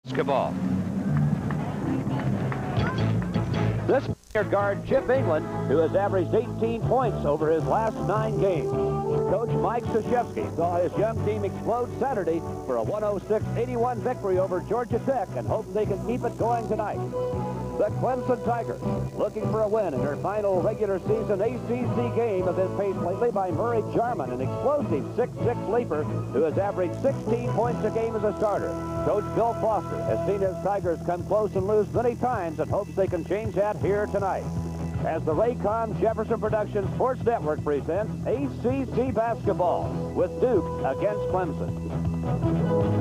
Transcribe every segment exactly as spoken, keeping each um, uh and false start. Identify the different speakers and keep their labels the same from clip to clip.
Speaker 1: Basketball. This guard, Chip England, who has averaged eighteen points over his last nine games. Coach Mike Krzyzewski saw his young team explode Saturday for a one oh six eighty-one victory over Georgia Tech and hopes they can keep it going tonight. The Clemson Tigers looking for a win in their final regular season A C C game have been paced lately by Murray Jarman, an explosive six six leaper who has averaged sixteen points a game as a starter. Coach Bill Foster has seen his Tigers come close and lose many times and hopes they can change that here tonight. As the Raycom Jefferson Productions Sports Network presents A C C basketball with Duke against Clemson.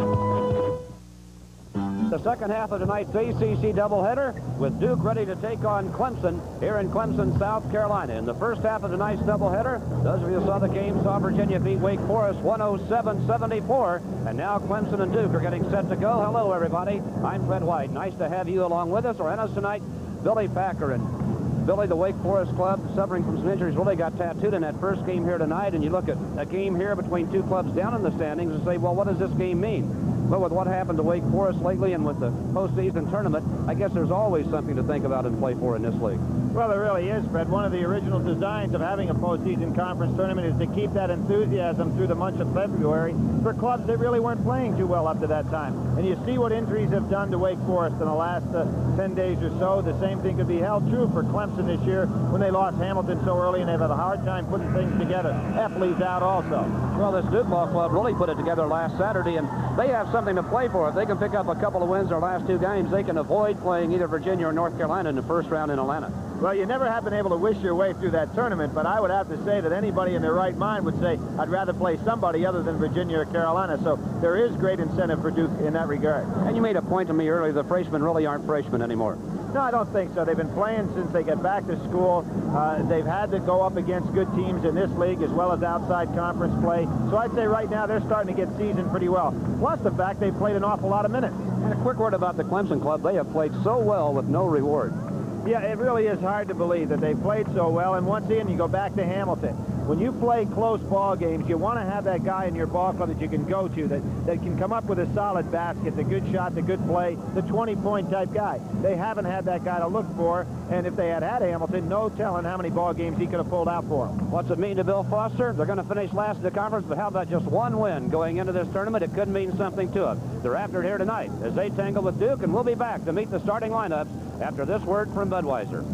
Speaker 1: The second half of tonight's A C C doubleheader with Duke ready to take on Clemson here in Clemson, South Carolina. In the first half of tonight's doubleheader, those of you who saw the game saw Virginia beat Wake Forest one oh seven seventy-four, and now Clemson and Duke are getting set to go. Hello, everybody. I'm Fred White. Nice to have you along with us. Or in us tonight, Billy Packer. And Billy, the Wake Forest club, suffering from some injuries, really got tattooed in that first game here tonight. And you look at a game here between two clubs down in the standings and say, well, what does this game mean? But with what happened to Wake Forest lately and with the postseason tournament, I guess there's always something to think about and play for in this league.
Speaker 2: Well, there really is, Fred. One of the original designs of having a postseason conference tournament is to keep that enthusiasm through the month of February for clubs that really weren't playing too well up to that time. And you see what injuries have done to Wake Forest in the last uh, ten days or so. The same thing could be held true for Clemson this year when they lost Hamilton so early and they've had a hard time putting things together. Epley's out also.
Speaker 1: Well, this Duke ball club really put it together last Saturday, and they have something to play for. If they can pick up a couple of wins their last two games, they can avoid playing either Virginia or North Carolina in the first round in Atlanta.
Speaker 2: Well, you never have been able to wish your way through that tournament, but I would have to say that anybody in their right mind would say, I'd rather play somebody other than Virginia or Carolina. So there is great incentive for Duke in that regard.
Speaker 1: And you made a point to me earlier, the freshmen really aren't freshmen anymore.
Speaker 2: No, I don't think so. They've been playing since they get back to school. Uh, they've had to go up against good teams in this league as well as outside conference play. So I'd say right now they're starting to get seasoned pretty well. Plus the fact they've played an awful lot of minutes.
Speaker 1: And a quick word about the Clemson club. They have played so well with no reward.
Speaker 2: Yeah, it really is hard to believe that they've played so well. And once again, you go back to Hamilton. When you play close ball games, you want to have that guy in your ball club that you can go to, that, that can come up with a solid basket, the good shot, the good play, the twenty-point type guy. They haven't had that guy to look for, and if they had had Hamilton, no telling how many ball games he could have pulled out for them.
Speaker 1: What's it mean to Bill Foster? They're going to finish last in the conference, but how about just one win going into this tournament? It could mean something to them. They're after it here tonight as they tangle with Duke, and we'll be back to meet the starting lineups after this word from Budweiser.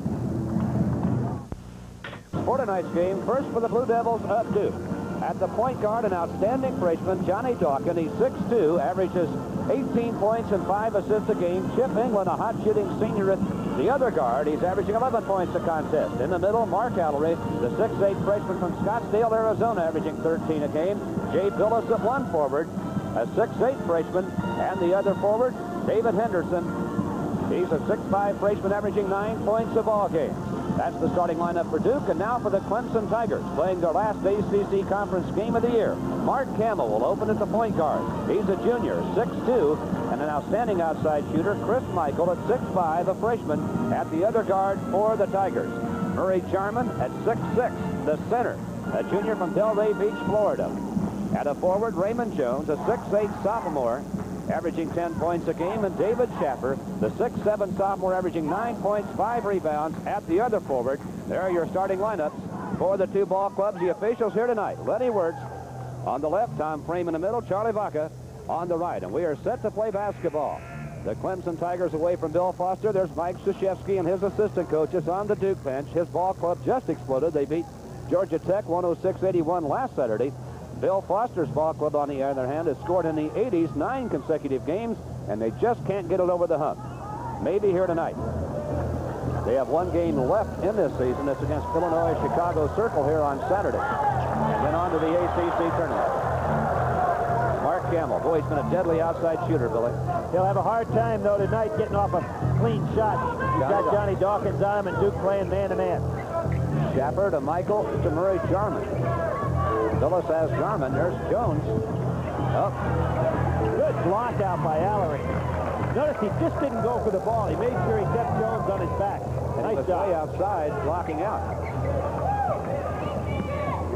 Speaker 1: For tonight's game, first for the Blue Devils of Duke. At the point guard, an outstanding freshman, Johnny Dawkins. He's six two, averages eighteen points and five assists a game. Chip England, a hot-shooting senior at the other guard. He's averaging eleven points a contest. In the middle, Mark Allery, the six eight freshman from Scottsdale, Arizona, averaging thirteen a game. Jay Billis at one forward, a six eight freshman. And the other forward, David Henderson. He's a six five freshman, averaging nine points a ball game. That's the starting lineup for Duke, and now for the Clemson Tigers, playing their last A C C Conference game of the year. Mark Campbell will open at the point guard. He's a junior, six two, and an outstanding outside shooter, Chris Michael, at six five, a freshman, at the other guard for the Tigers. Murray Jarman at six six, the center, a junior from Delray Beach, Florida. At a forward, Raymond Jones, a six eight sophomore, averaging ten points a game, and David Schaffer, the six seven sophomore, averaging nine points, five rebounds at the other forward. There are your starting lineups for the two ball clubs. The officials here tonight, Lenny Wirtz on the left, Tom Frame in the middle, Charlie Vaca on the right, and we are set to play basketball. The Clemson Tigers away from Bill Foster. There's Mike Krzyzewski and his assistant coaches on the Duke bench. His ball club just exploded. They beat Georgia Tech one oh six eighty-one last Saturday. Bill Foster's ball club, on the other hand, has scored in the eighties nine consecutive games, and they just can't get it over the hump. Maybe here tonight. They have one game left in this season. That's against Illinois Chicago Circle here on Saturday. And then on to the A C C tournament. Mark Campbell. Boy, he's been a deadly outside shooter, Billy.
Speaker 2: He'll have a hard time, though, tonight getting off a clean shot. He's got Johnny Dawkins on him, and Duke playing man-to-man.
Speaker 1: Schaffer to Michael to Murray Jarman. Billis has Jarman. There's Jones. Oh.
Speaker 2: Good block out by Allery. Notice he just didn't go for the ball. He made sure he kept Jones on his back.
Speaker 1: And
Speaker 2: nice
Speaker 1: he was
Speaker 2: job.
Speaker 1: way outside, blocking out.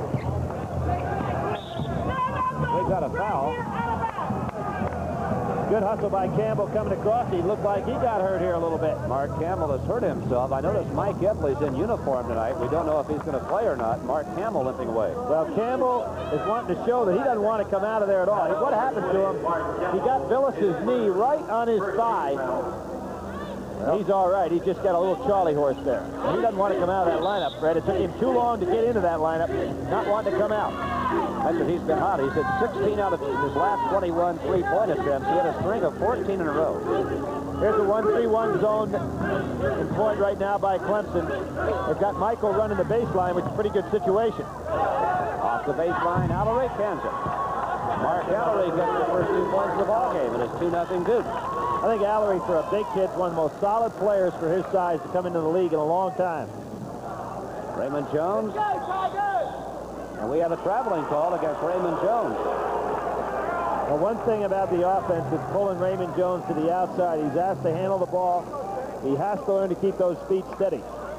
Speaker 1: We've got a foul.
Speaker 2: Good hustle by Campbell coming across. He looked like he got hurt here a little bit.
Speaker 1: Mark Campbell has hurt himself. I noticed Mike Epley's in uniform tonight. We don't know if he's going to play or not. Mark Campbell limping away.
Speaker 2: Well, Campbell is wanting to show that he doesn't want to come out of there at all. What happened to him, he got Billis's knee right on his thigh. He's all right. He's just got a little Charlie horse there. He doesn't want to come out of that lineup, Fred. It took him too long to get into that lineup, not wanting to come out.
Speaker 1: That's what he's been hot. He's hit sixteen out of his last twenty-one three-point attempts. He had a string of fourteen in a row.
Speaker 2: Here's a one three one zone employed right now by Clemson. They've got Michael running the baseline, which is a pretty good situation.
Speaker 1: Off the baseline, Allery, Kansas. Mark Allery gets the first two points of the ball game, and it's two nothing Duke.
Speaker 2: I think Allery, for a big kid, is one of the most solid players for his size to come into the league in a long time.
Speaker 1: Raymond Jones. And we have a traveling call against Raymond Jones.
Speaker 2: Well, one thing about the offense is pulling Raymond Jones to the outside. He's asked to handle the ball. He has to learn to keep those feet steady.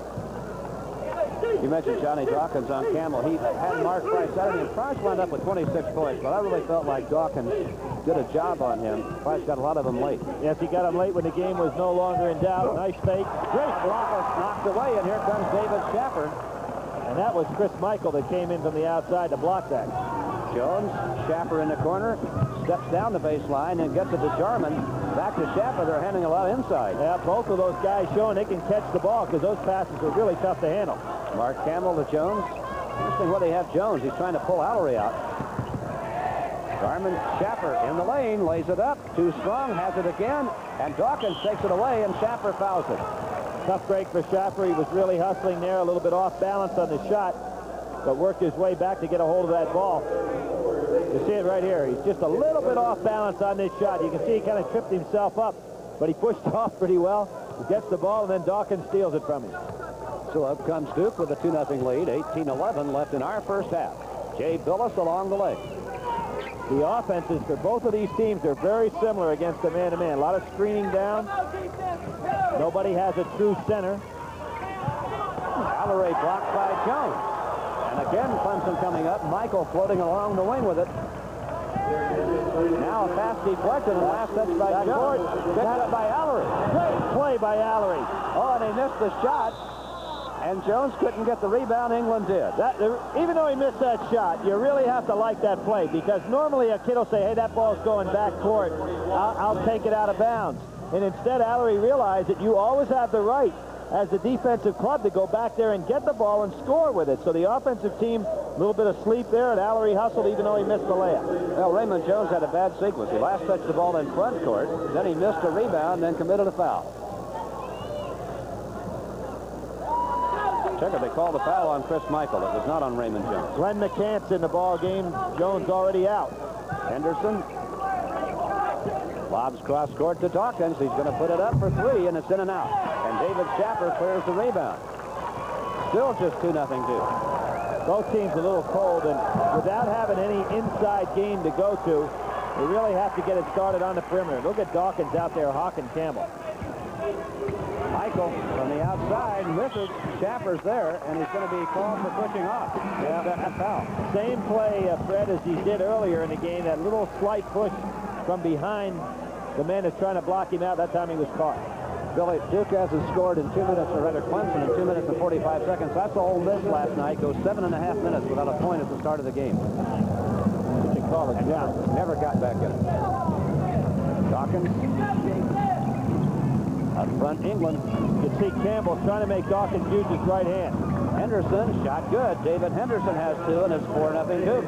Speaker 1: You mentioned Johnny Dawkins on Camel. He had Mark Price Saturday, and Price wound up with twenty-six points, but I really felt like Dawkins did a job on him. Price got a lot of them late.
Speaker 2: Yes, he got him late when the game was no longer in doubt. Nice fake.
Speaker 1: Great block, knocked away, and here comes David Shepard.
Speaker 2: And that was Chris Michael that came in from the outside to block that.
Speaker 1: Jones, Schaffer in the corner, steps down the baseline and gets it to Jarman. Back to Schaffer. They're handling a lot inside.
Speaker 2: Yeah, both of those guys showing they can catch the ball because those passes are really tough to handle.
Speaker 1: Mark Campbell to Jones. Interesting where they have Jones. He's trying to pull Allery out. Jarman, Schaffer in the lane, lays it up. Too strong, has it again, and Dawkins takes it away, and Schaffer fouls it.
Speaker 2: Tough break for Schaffer. He was really hustling there, a little bit off balance on the shot, but worked his way back to get a hold of that ball. You see it right here. He's just a little bit off balance on this shot. You can see he kind of tripped himself up, but he pushed off pretty well. He gets the ball, and then Dawkins steals it from him.
Speaker 1: So up comes Duke with a two nothing lead. eighteen eleven left in our first half. Jay Billis along the leg.
Speaker 2: The offenses for both of these teams are very similar against the man-to-man. A lot of screening down. Nobody has a true center.
Speaker 1: Allery blocked by Jones. And again, Clemson coming up. Michael floating along the wing with it. Now a pass deflected and last touch by Jones. Picked up by Allery.
Speaker 2: Great play by Allery.
Speaker 1: Oh, and he missed the shot. And Jones couldn't get the rebound. England did.
Speaker 2: That, even though he missed that shot, you really have to like that play because normally a kid will say, hey, that ball's going back court. I'll, I'll take it out of bounds. And instead, Allery realized that you always have the right as the defensive club to go back there and get the ball and score with it. So the offensive team, a little bit of sleep there, and Allery hustled even though he missed the layup.
Speaker 1: Well, Raymond Jones had a bad sequence. He last touched the ball in front court, then he missed a rebound, then committed a foul. Checker, they called the foul on Chris Michael. It was not on Raymond Jones.
Speaker 2: Glenn McCant's in the ball game. Jones already out.
Speaker 1: Henderson lobs cross court to Dawkins. He's going to put it up for three, and it's in and out. And David Schaffer clears the rebound. Still just two nothing Duke.
Speaker 2: Both teams a little cold, and without having any inside game to go to, they really have to get it started on the perimeter. Look at Dawkins out there hawking Campbell.
Speaker 1: Michael from the outside misses. Schaffer's there, and he's going to be called for pushing off. Yeah, that foul.
Speaker 2: Same play, uh, Fred, as he did earlier in the game. That little slight push from behind the man that's trying to block him out. That time he was caught.
Speaker 1: Billy, Duke hasn't scored in two minutes, or rather Clemson in two minutes and forty-five seconds. That's Ole Miss last night. Goes seven and a half minutes without a point at the start of the game.
Speaker 2: You should call it.
Speaker 1: And yeah, never got back in it. Dawkins. Up front, England.
Speaker 2: You can see Campbell trying to make Dawkins use his right hand.
Speaker 1: Henderson, shot good. David Henderson has two, and it's four nothing Duke.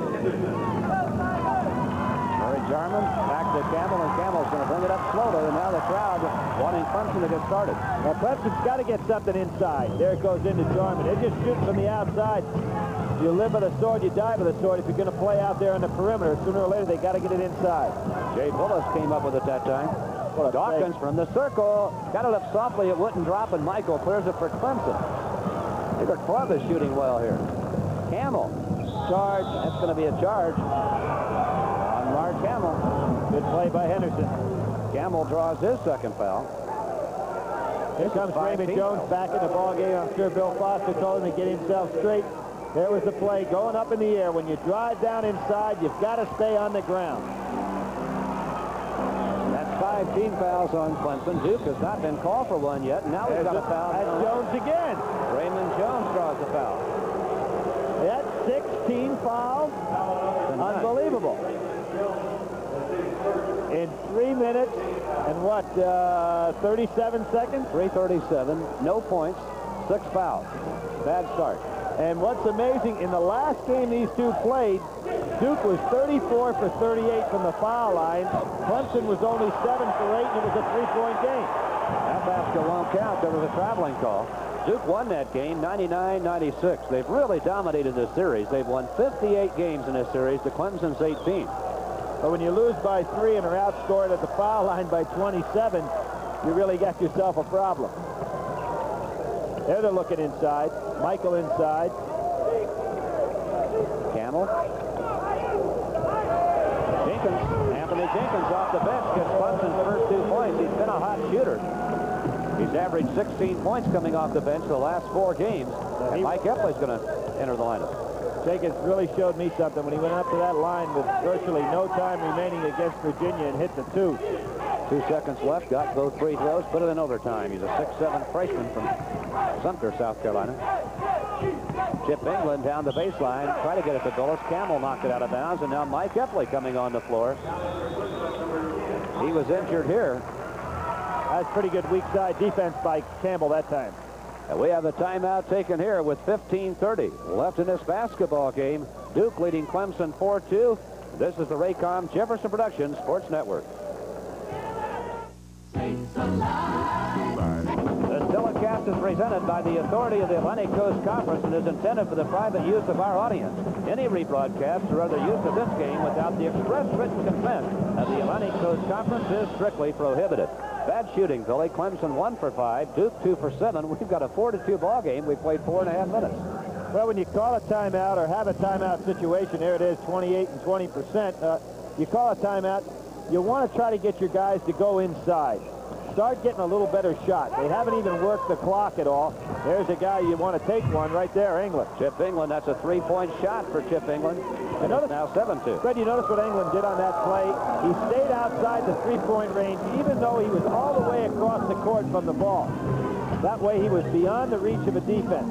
Speaker 1: Murray Jarman, back to Campbell, and Campbell's going to bring it up slowly, and now the crowd wanting Clemson to get started.
Speaker 2: Now, Clemson's got to get something inside. There it goes into Jarman. They're just shooting from the outside. You live with a sword, you die with a sword. If you're going to play out there on the perimeter, sooner or later, they got to get it inside.
Speaker 1: Jay Bullis came up with it that time. Dawkins from the circle. Got it up softly. It wouldn't drop, and Michael clears it for Clemson. Either club is shooting well here. Camel. Charge. That's going to be a charge on Mark Camel.
Speaker 2: Good play by Henderson.
Speaker 1: Camel draws his second foul.
Speaker 2: Here comes Raymond Jones back in the ball game. I'm sure Bill Foster told him to get himself straight. There was the play going up in the air. When you drive down inside, you've got to stay on the ground.
Speaker 1: five team fouls on Clemson. Duke has not been called for one yet, and now he's got a foul.
Speaker 2: That's Jones again.
Speaker 1: Raymond Jones draws the foul.
Speaker 2: That's sixteen fouls. Unbelievable. In three minutes and what, uh, thirty-seven seconds?
Speaker 1: three thirty-seven, no points, six fouls. Bad start.
Speaker 2: And what's amazing, in the last game these two played, Duke was thirty-four for thirty-eight from the foul line. Clemson was only seven for eight, and it was a three-point game.
Speaker 1: That basket won't count. There was a traveling call. Duke won that game ninety-nine ninety-six. They've really dominated this series. They've won fifty-eight games in this series to Clemson's eighteen.
Speaker 2: But when you lose by three and are outscored at the foul line by twenty-seven, you really got yourself a problem. There they're looking inside. Michael inside.
Speaker 1: Camel. Jenkins. Anthony Jenkins off the bench gets Clemson's first two points. He's been a hot shooter. He's averaged sixteen points coming off the bench the last four games. And Mike Epley's going to enter the lineup.
Speaker 2: Jenkins really showed me something when he went up to that line with virtually no time remaining against Virginia and hit the two.
Speaker 1: Two seconds left, got both free throws, put it in overtime. He's a six seven freshman from Sumter, South Carolina. Chip England down the baseline, try to get it to Dulles. Campbell knocked it out of bounds, and now Mike Epley coming on the floor. He was injured here.
Speaker 2: That's pretty good weak side defense by Campbell that time.
Speaker 1: And we have a timeout taken here with fifteen thirty left in this basketball game. Duke leading Clemson four two. This is the Raycom Jefferson Productions Sports Network. The telecast is presented by the authority of the Atlantic Coast Conference and is intended for the private use of our audience. Any rebroadcast or other use of this game without the express written consent of the Atlantic Coast Conference is strictly prohibited. Bad shooting, Billy. Clemson one for five, Duke two for seven. We've got a four to two ball game. We played four and a half minutes.
Speaker 2: Well, when you call a timeout or have a timeout situation, there it is, twenty-eight and twenty percent. Uh, you call a timeout, you want to try to get your guys to go inside. Start getting a little better shot. They haven't even worked the clock at all. There's a guy you want to take one right there, England.
Speaker 1: Chip England, that's a three-point shot for Chip England. And notice, now seven two.
Speaker 2: Fred, you notice what England did on that play? He stayed outside the three-point range, even though he was all the way across the court from the ball. That way he was beyond the reach of a defense.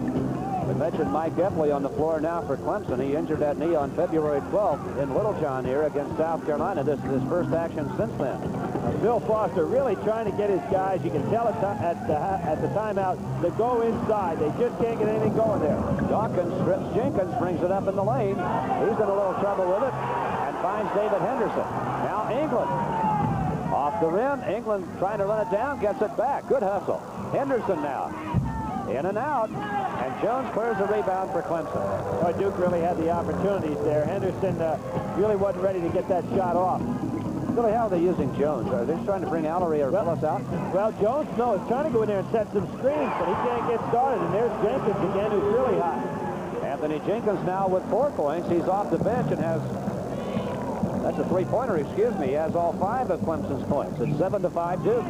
Speaker 1: We mentioned Mike Epley on the floor now for Clemson. He injured that knee on February twelfth in Littlejohn here against South Carolina. This is his first action since then.
Speaker 2: Uh, Bill Foster really trying to get his guys, you can tell at, at, the, at the timeout, to go inside. They just can't get anything going there.
Speaker 1: Dawkins strips Jenkins, brings it up in the lane. He's in a little trouble with it and finds David Henderson. Now England. Off the rim, England trying to run it down, gets it back. Good hustle. Henderson now. In and out. And Jones clears the rebound for Clemson.
Speaker 2: Well, Duke really had the opportunities there. Henderson uh, really wasn't ready to get that shot off.
Speaker 1: Really, how are they using Jones? Are they just trying to bring Allery or
Speaker 2: well,
Speaker 1: Willis out?
Speaker 2: Well, Jones, no, is trying to go in there and set some screens, but he can't get started. And there's Jenkins again, who's really hot.
Speaker 1: Anthony Jenkins now with four points. He's off the bench and has, that's a three-pointer, excuse me. He has all five of Clemson's points. It's seven to five Duke.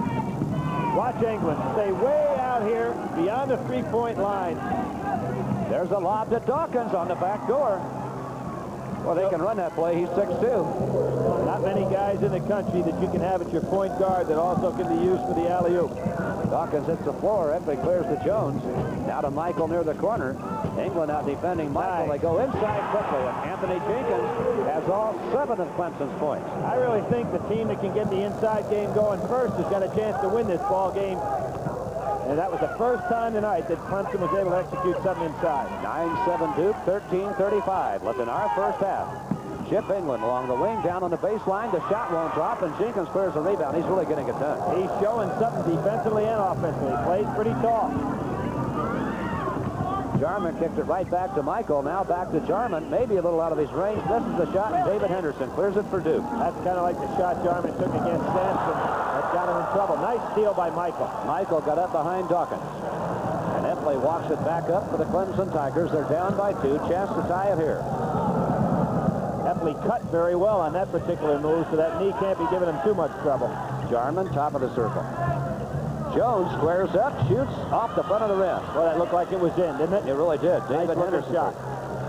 Speaker 2: Watch England stay way out here beyond the three-point line.
Speaker 1: There's a lob to Dawkins on the back door. Well, they can run that play. He's six two.
Speaker 2: Not many guys in the country that you can have at your point guard that also can be used for the alley-oop.
Speaker 1: Dawkins hits the floor. Epley clears to Jones. Now to Michael near the corner. England out defending Michael. Nice. They go inside quickly, and Anthony Jenkins has all seven of Clemson's points.
Speaker 2: I really think the team that can get the inside game going first has got a chance to win this ball game. And that was the first time tonight that Clemson was able to execute something inside.
Speaker 1: nine seven Duke, thirteen thirty-five. Left in our first half. Chip England along the wing, down on the baseline. The shot won't drop, and Jenkins clears the rebound. He's really getting it done.
Speaker 2: He's showing something defensively and offensively. He plays pretty tall.
Speaker 1: Jarman kicked it right back to Michael. Now back to Jarman. Maybe a little out of his range. Misses the shot, and David Henderson clears it for Duke.
Speaker 2: That's kind of like the shot Jarman took against Sampson. That got him in trouble. Nice steal by Michael.
Speaker 1: Michael got up behind Dawkins. And Epley walks it back up for the Clemson Tigers. They're down by two. Chance to tie it here.
Speaker 2: Epley cut very well on that particular move, so that knee can't be giving him too much trouble.
Speaker 1: Jarman, top of the circle. Jones squares up, shoots off the front of the rim.
Speaker 2: Well, that looked like it was in, didn't it?
Speaker 1: It really did.
Speaker 2: Nice
Speaker 1: David Henderson
Speaker 2: shot.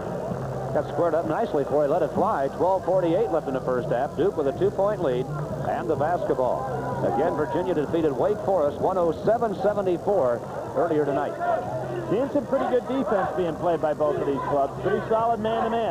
Speaker 1: Got squared up nicely before he let it fly. twelve forty-eight left in the first half. Duke with a two-point lead. and the basketball. Again, Virginia defeated Wake Forest one oh seven seventy-four earlier tonight.
Speaker 2: Seeing some pretty good defense being played by both of these clubs. Pretty solid man-to-man.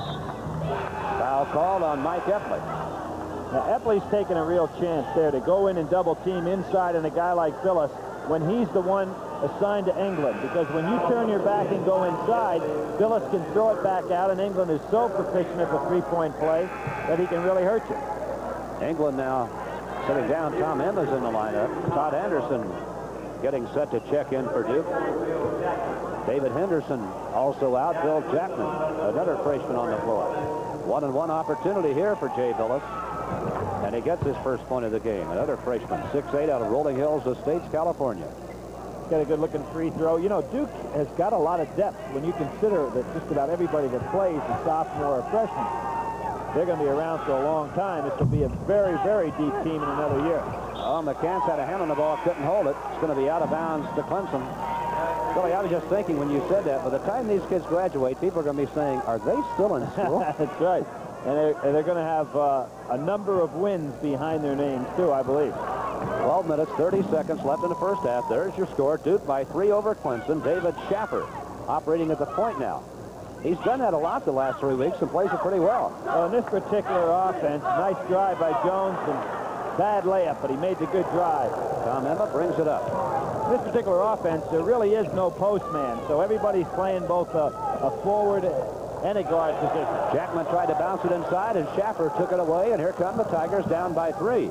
Speaker 1: Foul called on Mike Epley.
Speaker 2: Now, Epley's taking a real chance there to go in and double team inside on a guy like Phyllis when he's the one assigned to England. Because when you turn your back and go inside, Phyllis can throw it back out, and England is so proficient at the three-point play that he can really hurt you.
Speaker 1: England now sitting down. Tom Emma's in the lineup. Todd Anderson getting set to check in for Duke. David Henderson also out. Bill Jackman, another freshman on the floor. One-and-one opportunity here for Jay Billis. And he gets his first point of the game. Another freshman, six eight, out of Rolling Hills Estates, California.
Speaker 2: Got a good-looking free throw. You know, Duke has got a lot of depth when you consider that just about everybody that plays is sophomore or freshman. They're going to be around for a long time. This will be a very, very deep team in another year.
Speaker 1: Oh, McCants had a hand on the ball, couldn't hold it. It's going to be out of bounds to Clemson. Billy, I was just thinking when you said that, by the time these kids graduate, people are going to be saying, are they still in school?
Speaker 2: That's right. And they're, and they're going to have uh, a number of wins behind their names, too, I believe.
Speaker 1: twelve minutes, thirty seconds left in the first half. There's your score. Duke by three over Clemson. David Schaffer operating at the point now. He's done that a lot the last three weeks and plays it pretty well.
Speaker 2: Well, in this particular offense, nice drive by Jones and bad layup, but he made the good drive.
Speaker 1: Tom Emma brings it up.
Speaker 2: In this particular offense, there really is no postman, so everybody's playing both a, a forward and a guard position.
Speaker 1: Jackman tried to bounce it inside, and Schaffer took it away, and here come the Tigers down by three.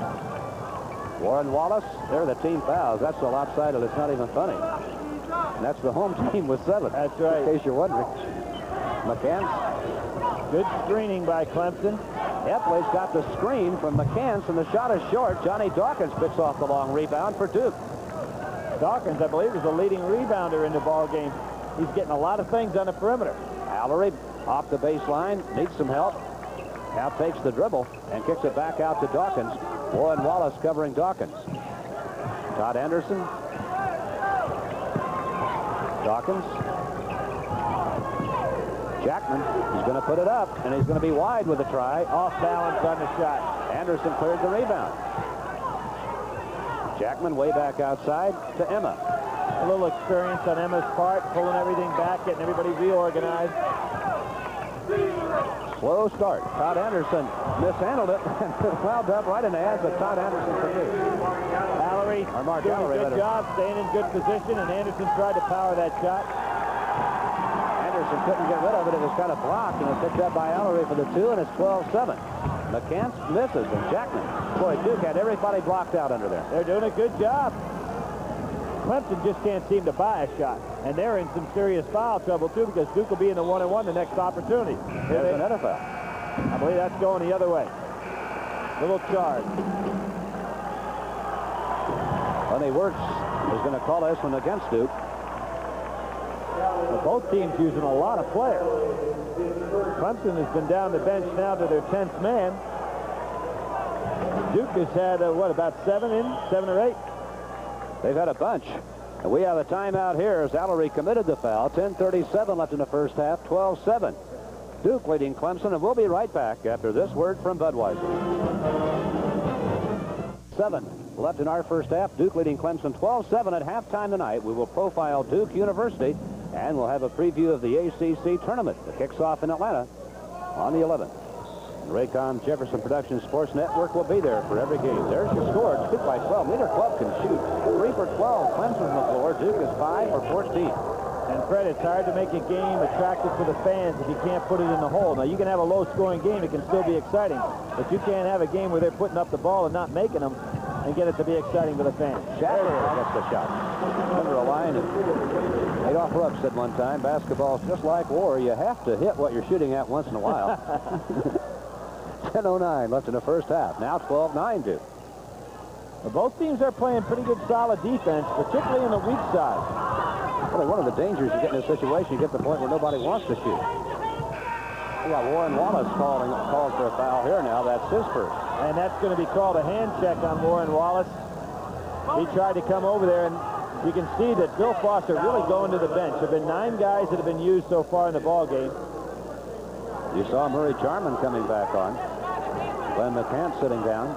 Speaker 1: Warren Wallace, there are the team fouls. That's so lopsided, it's not even funny. And that's the home team with seven.
Speaker 2: That's right.
Speaker 1: In case you're wondering. McCants.
Speaker 2: Good screening by Clemson.
Speaker 1: Epley's got the screen from McCants, and the shot is short. Johnny Dawkins picks off the long rebound for Duke.
Speaker 2: Dawkins, I believe, is the leading rebounder in the ball game. He's getting a lot of things on the perimeter.
Speaker 1: Allery off the baseline, needs some help. Now takes the dribble and kicks it back out to Dawkins. Warren Wallace covering Dawkins. Todd Anderson. Dawkins. Jackman, he's going to put it up, and he's going to be wide with a try.
Speaker 2: Off balance on the shot.
Speaker 1: Anderson cleared the rebound. Jackman way back outside to Emma.
Speaker 2: A little experience on Emma's part, pulling everything back, getting everybody reorganized.
Speaker 1: Slow start. Todd Anderson mishandled it and fouled up right in the hands of Todd Anderson for Duke.
Speaker 2: Allery
Speaker 1: Or Mark
Speaker 2: doing
Speaker 1: Allery,
Speaker 2: a good job, staying in good position, and Anderson tried to power that shot.
Speaker 1: Anderson couldn't get rid of it. It was kind of blocked, and it picked up by Allery for the two, and it's twelve seven. McCants misses, and Jackman. Boy, Duke had everybody blocked out under there.
Speaker 2: They're doing a good job. Clemson just can't seem to buy a shot, and they're in some serious foul trouble, too, because Duke will be in the one-and-one the next opportunity.
Speaker 1: There's another foul.
Speaker 2: I believe that's going the other way. Little charge.
Speaker 1: Lenny Wirtz is going to call this one against Duke.
Speaker 2: Well, both teams using a lot of players. Clemson has been down the bench now to their tenth man. Duke has had, uh, what, about seven in? Seven or eight?
Speaker 1: They've had a bunch. And we have a timeout here as Allery committed the foul. ten thirty-seven left in the first half, twelve seven. Duke leading Clemson, and we'll be right back after this word from Budweiser. Seven left in our first half. Duke leading Clemson twelve seven at halftime tonight. We will profile Duke University, and we'll have a preview of the A C C tournament that kicks off in Atlanta on the eleventh. Raycom Jefferson Productions Sports Network will be there for every game. There's your score. It's Duke by twelve. Neither club can shoot. Three for twelve. Clemson on the floor. Duke is five for fourteen.
Speaker 2: And Fred, it's hard to make a game attractive for the fans if you can't put it in the hole. Now, you can have a low-scoring game. It can still be exciting. But you can't have a game where they're putting up the ball and not making them and get it to be exciting for the fans.
Speaker 1: Schaffer gets the shot. Under a line. And Adolph Rupp said one time, basketball's just like war. You have to hit what you're shooting at once in a while. ten oh nine left in the first half. Now twelve nine Duke.
Speaker 2: Well, both teams are playing pretty good solid defense, particularly on the weak side.
Speaker 1: Well, one of the dangers you get in a situation, you get to the point where nobody wants to shoot. We got Warren Wallace calling called for a foul here now. That's his first.
Speaker 2: And that's going to be called a hand check on Warren Wallace. He tried to come over there, and you can see that Bill Foster really going to the bench. There have been nine guys that have been used so far in the ball game.
Speaker 1: You saw Murray Jarman coming back on. Glenn McCants sitting down.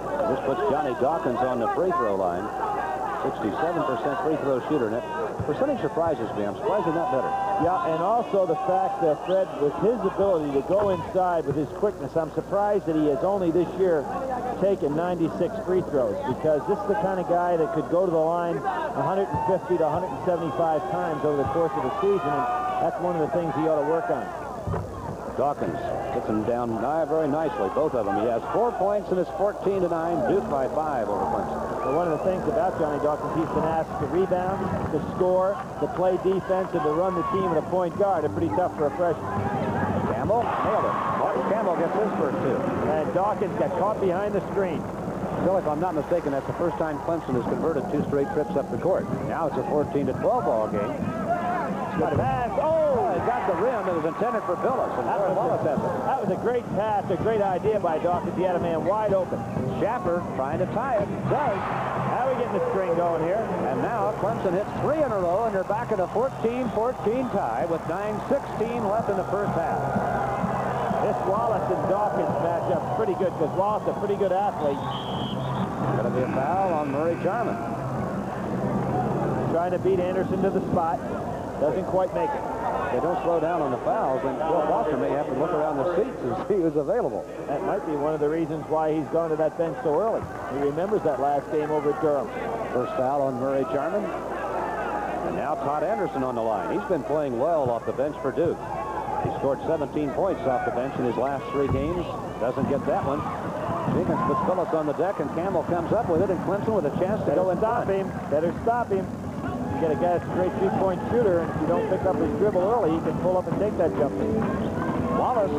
Speaker 1: This puts Johnny Dawkins on the free throw line. sixty-seven percent free throw shooter. And that percentage surprises me. I'm surprised he's not better.
Speaker 2: Yeah, and also the fact that Fred, with his ability to go inside with his quickness, I'm surprised that he has only this year taken ninety-six free throws, because this is the kind of guy that could go to the line one fifty to one seventy-five times over the course of the season, and that's one of the things he ought to work on.
Speaker 1: Dawkins gets him down very nicely, both of them. He has four points, and it's fourteen to nine. Duke by five over Clemson.
Speaker 2: Well, one of the things about Johnny Dawkins, he's been asked to rebound, to score, to play defense, and to run the team at a point guard. It's pretty tough for a freshman.
Speaker 1: Campbell nailed it. Mark Campbell gets his first two.
Speaker 2: And Dawkins got caught behind the screen.
Speaker 1: Bill, if I'm not mistaken, that's the first time Clemson has converted two straight trips up the court. Now it's a fourteen to twelve ball game.
Speaker 2: Got a pass. Oh,
Speaker 1: he got the rim. It was intended for Billis, and Troy Wallace has it.
Speaker 2: That was a great pass, a great idea by Dawkins. He had a man wide open.
Speaker 1: Schaffer trying to tie it. Does.
Speaker 2: Now we're getting the string going here.
Speaker 1: And now Clemson hits three in a row, and they're back in a fourteen fourteen tie with nine sixteen left in the first half.
Speaker 2: This Wallace and Dawkins matchup pretty good, because Wallace is a pretty good athlete.
Speaker 1: Going to be a foul on Murray Jarman.
Speaker 2: Trying to beat Anderson to the spot. Doesn't quite make it.
Speaker 1: They don't slow down on the fouls, and Bill Walker may have to look around the seats and see who's available.
Speaker 2: That might be one of the reasons why he's gone to that bench so early. He remembers that last game over at Durham.
Speaker 1: First foul on Murray Jarman. And now Todd Anderson on the line. He's been playing well off the bench for Duke. He scored seventeen points off the bench in his last three games. Doesn't get that one. Jenkins puts Phillips on the deck, and Campbell comes up with it, and Clemson with a chance to
Speaker 2: Better
Speaker 1: go and
Speaker 2: stop him. Better stop him. You get a guy that's a great three-point shooter, and if you don't pick up his dribble early, he can pull up and take that jump.
Speaker 1: Wallace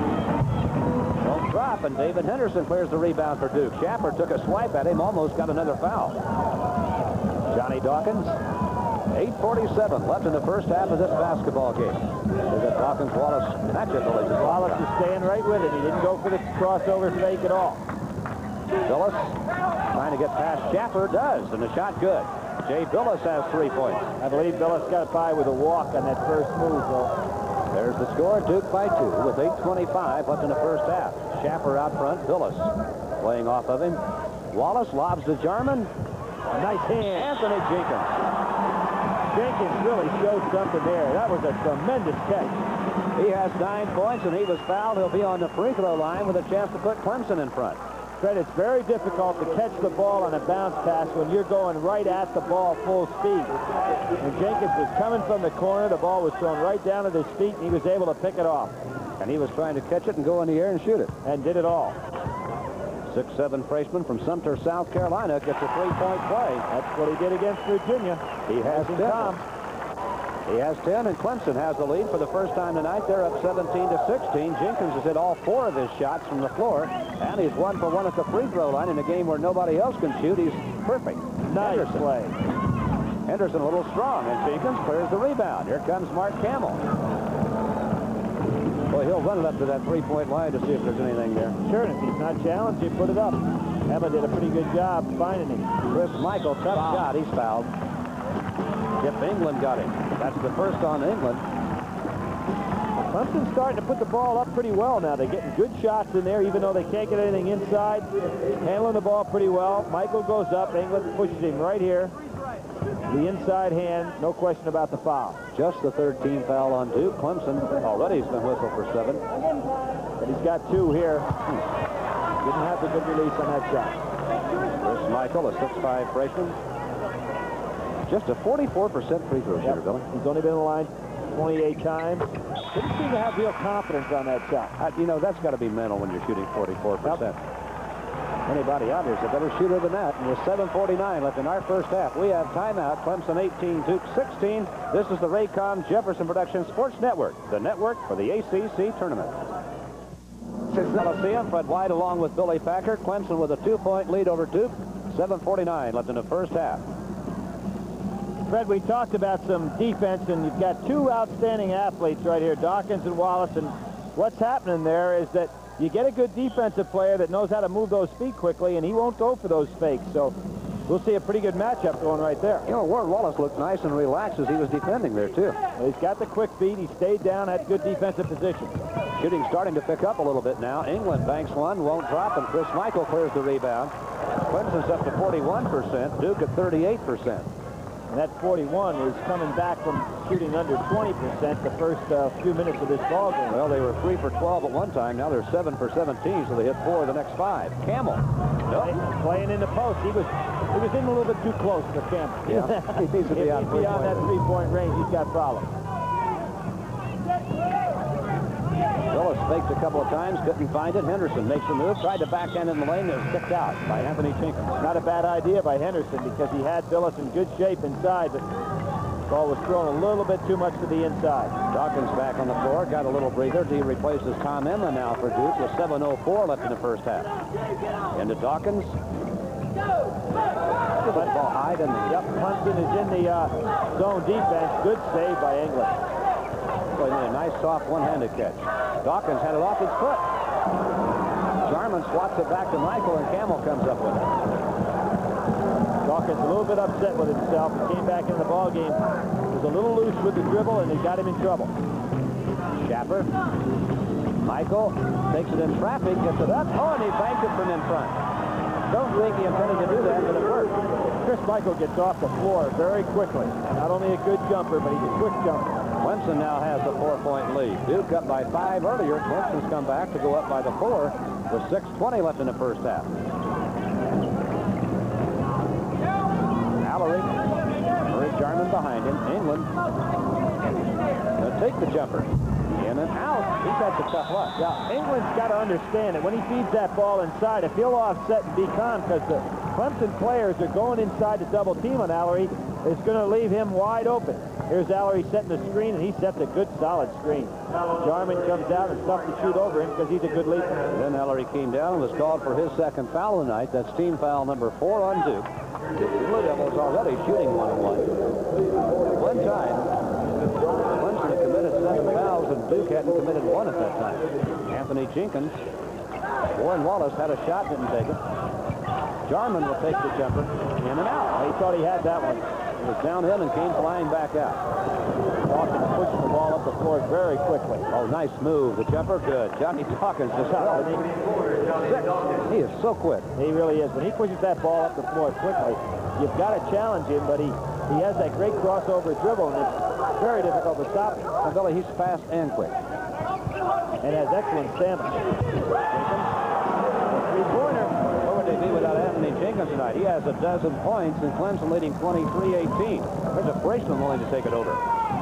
Speaker 1: don't drop, and David Henderson clears the rebound for Duke. Schaffer took a swipe at him, almost got another foul. Johnny Dawkins, eight forty-seven left in the first half of this basketball game. There's a Dawkins-Wallace matchup.
Speaker 2: Wallace is staying right with him. He didn't go for the crossover fake at all.
Speaker 1: Billis trying to get past Schaffer, does, and the shot good. Jay Billis has three points.
Speaker 2: I believe Billis got by with a walk on that first move, though.
Speaker 1: There's the score. Duke by two with eight twenty-five left in the first half. Schaffer out front. Billis playing off of him. Wallace lobs to Jarman.
Speaker 2: A nice hand.
Speaker 1: Anthony Jenkins.
Speaker 2: Jenkins really showed something there. That was a tremendous catch.
Speaker 1: He has nine points, and he was fouled. He'll be on the free throw line with a chance to put Clemson in front.
Speaker 2: Fred, it's very difficult to catch the ball on a bounce pass when you're going right at the ball full speed. When Jenkins was coming from the corner, the ball was thrown right down at his feet, and he was able to pick it off.
Speaker 1: And he was trying to catch it and go in the air and shoot it.
Speaker 2: And did it all.
Speaker 1: six seven freshman from Sumter, South Carolina, gets a three-point play.
Speaker 2: That's what he did against Virginia.
Speaker 1: He has ten. He has ten, and Clemson has the lead for the first time tonight. They're up seventeen to sixteen. Jenkins has hit all four of his shots from the floor, and he's one for one at the free throw line in a game where nobody else can shoot. He's perfect.
Speaker 2: Nice
Speaker 1: Henderson.
Speaker 2: play.
Speaker 1: Henderson a little strong, and Jenkins clears the rebound. Here comes Mark Campbell. Well, he'll run it up to that three-point line to see if there's anything there.
Speaker 2: Sure, and if he's not challenged, he put it up. Emma did a pretty good job finding him.
Speaker 1: Chris Michael, tough wow. shot. He's fouled. Jeff England got him. That's the first on England.
Speaker 2: Clemson's starting to put the ball up pretty well now. They're getting good shots in there, even though they can't get anything inside. Handling the ball pretty well. Michael goes up. England pushes him right here. The inside hand, no question about the foul.
Speaker 1: Just the third team foul on Duke. Clemson already has been whistled for seven.
Speaker 2: But he's got two here. Didn't have the good release on that shot.
Speaker 1: Chris Michael, a six five freshman. Just a forty-four percent free throw shooter,
Speaker 2: yep.
Speaker 1: Billy.
Speaker 2: He's only been in the line twenty-eight times. Didn't seem to have real confidence on that shot.
Speaker 1: Uh, you know, that's got to be mental when you're shooting forty-four percent. Yep. Anybody out there's a better shooter than that. And with seven forty-nine left in our first half, we have timeout. Clemson eighteen, Duke sixteen. This is the Raycom Jefferson Production Sports Network, the network for the A C C tournament. Coliseum, Fred White along with Billy Packer. Clemson with a two-point lead over Duke. seven forty-nine left in the first half.
Speaker 2: Fred, we talked about some defense, and you've got two outstanding athletes right here, Dawkins and Wallace, and what's happening there is that you get a good defensive player that knows how to move those feet quickly, and he won't go for those fakes, so we'll see a pretty good matchup going right there.
Speaker 1: You know, Ward Wallace looked nice and relaxed as he was defending there, too.
Speaker 2: Well, he's got the quick feet. He stayed down, had good defensive position.
Speaker 1: Shooting starting to pick up a little bit now. England banks one, won't drop, and Chris Michael clears the rebound. Clemson's up to forty-one percent, Duke at thirty-eight percent.
Speaker 2: And that forty-one is coming back from shooting under twenty percent the first uh, few minutes of this ball game.
Speaker 1: Well, they were three for twelve at one time. Now they're seven for seventeen, so they hit four of the next five. Campbell. Nope.
Speaker 2: Play, playing in the post. He was he was in a little bit too close for Campbell.
Speaker 1: Yeah. He needs to be
Speaker 2: if
Speaker 1: out
Speaker 2: he's beyond that three-point range, he's got problems.
Speaker 1: Willis faked a couple of times, couldn't find it. Henderson makes a move, tried to backhand in the lane, it was kicked out by Anthony Jenkins.
Speaker 2: Not a bad idea by Henderson because he had Billis in good shape inside, but the ball was thrown a little bit too much to the inside.
Speaker 1: Dawkins back on the floor, got a little breather. He replaces Tom Emma now for Duke with seven oh four left in the first half. Into Dawkins. Good ball high, didn't he?
Speaker 2: Yep, Clemson is in the uh, zone defense. Good save by England.
Speaker 1: So he made a nice soft one-handed catch. Dawkins had it off his foot. Jarman swats it back to Michael, and Campbell comes up with it.
Speaker 2: Dawkins a little bit upset with himself. He came back in the ball game. Was a little loose with the dribble, and it got him in trouble.
Speaker 1: Schaffer. Michael takes it in traffic, gets it up. Oh, and he banked it from in front. Don't think he intended to do that, but it worked.
Speaker 2: Chris Michael gets off the floor very quickly. Not only a good jumper, but he's a quick jumper.
Speaker 1: Clemson now has a four-point lead. Duke up by five earlier. Clemson's come back to go up by the four with six twenty left in the first half. Allery, Murray Jarman behind him. England going to take the jumper. In and out. He's had some tough luck.
Speaker 2: Yeah, England's got to understand that when he feeds that ball inside, if he'll offset and be calm, because the Clemson players are going inside to double team on Allery, it's going to leave him wide open. Here's Allery setting the screen, and he sets a good, solid screen. Jarman comes out and stuffs the shoot over him because he's a good leaper.
Speaker 1: Then Allery came down and was called for his second foul of the night. That's team foul number four on Duke. The Blue Devils already shooting one and one. One time, Clemson had committed seven fouls, and Duke hadn't committed one at that time. Anthony Jenkins. Warren Wallace had a shot, didn't take it. Jarman will take the jumper. In and out.
Speaker 2: He thought he had that one.
Speaker 1: It was downhill and came flying back out.
Speaker 2: Dawkins pushing the ball up the floor very quickly.
Speaker 1: Oh, nice move. The jumper, good. Johnny Dawkins just fell. Six. He is so quick.
Speaker 2: He really is. When he pushes that ball up the floor quickly, you've got to challenge him, but he, he has that great crossover dribble, and it's very difficult to stop him.
Speaker 1: Well, Billy, he's fast and quick.
Speaker 2: And has excellent stamina. Jenkins, three-pointer.
Speaker 1: What would they be without Anthony Jenkins tonight? He has a dozen points, and Clemson leading twenty-three eighteen. There's a freshman willing to take it over.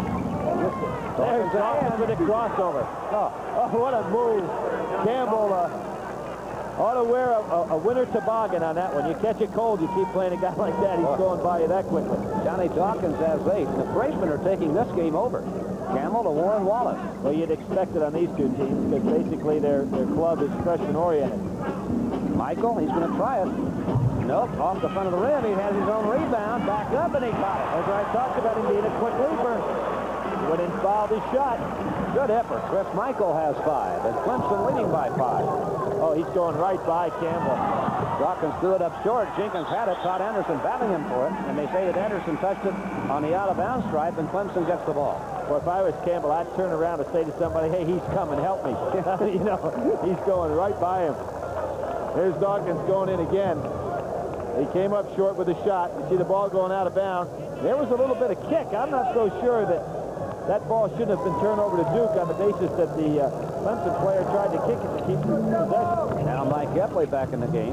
Speaker 2: There's Dawkins with a crossover. Oh, oh, what a move. Campbell uh, ought to wear a, a, a winter toboggan on that one. You catch a cold, you keep playing a guy like that, he's going by you that quickly.
Speaker 1: Johnny Dawkins has eight. The freshmen are taking this game over. Campbell to Warren Wallace.
Speaker 2: Well, you'd expect it on these two teams because basically their, their club is freshman-oriented.
Speaker 1: Michael, he's going to try it. Nope, off the front of the rim. He has his own rebound. Back up, and he got it.
Speaker 2: As I talked about him being a quick leaper. Went and fouled his shot.
Speaker 1: Good effort. Chris Michael has five, and Clemson leading by five.
Speaker 2: Oh, he's going right by Campbell.
Speaker 1: Dawkins threw it up short. Jenkins had it. Todd Anderson battling him for it, and they say that Anderson touched it on the out-of-bounds stripe, and Clemson gets the ball.
Speaker 2: Well, if I was Campbell, I'd turn around and say to somebody, hey, he's coming, help me. You know, he's going right by him. Here's Dawkins going in again. He came up short with a shot. You see the ball going out of bounds. There was a little bit of kick. I'm not so sure that that ball shouldn't have been turned over to Duke on the basis that the uh, Clemson player tried to kick it to keep possession.
Speaker 1: Now Mike Epley back in the game.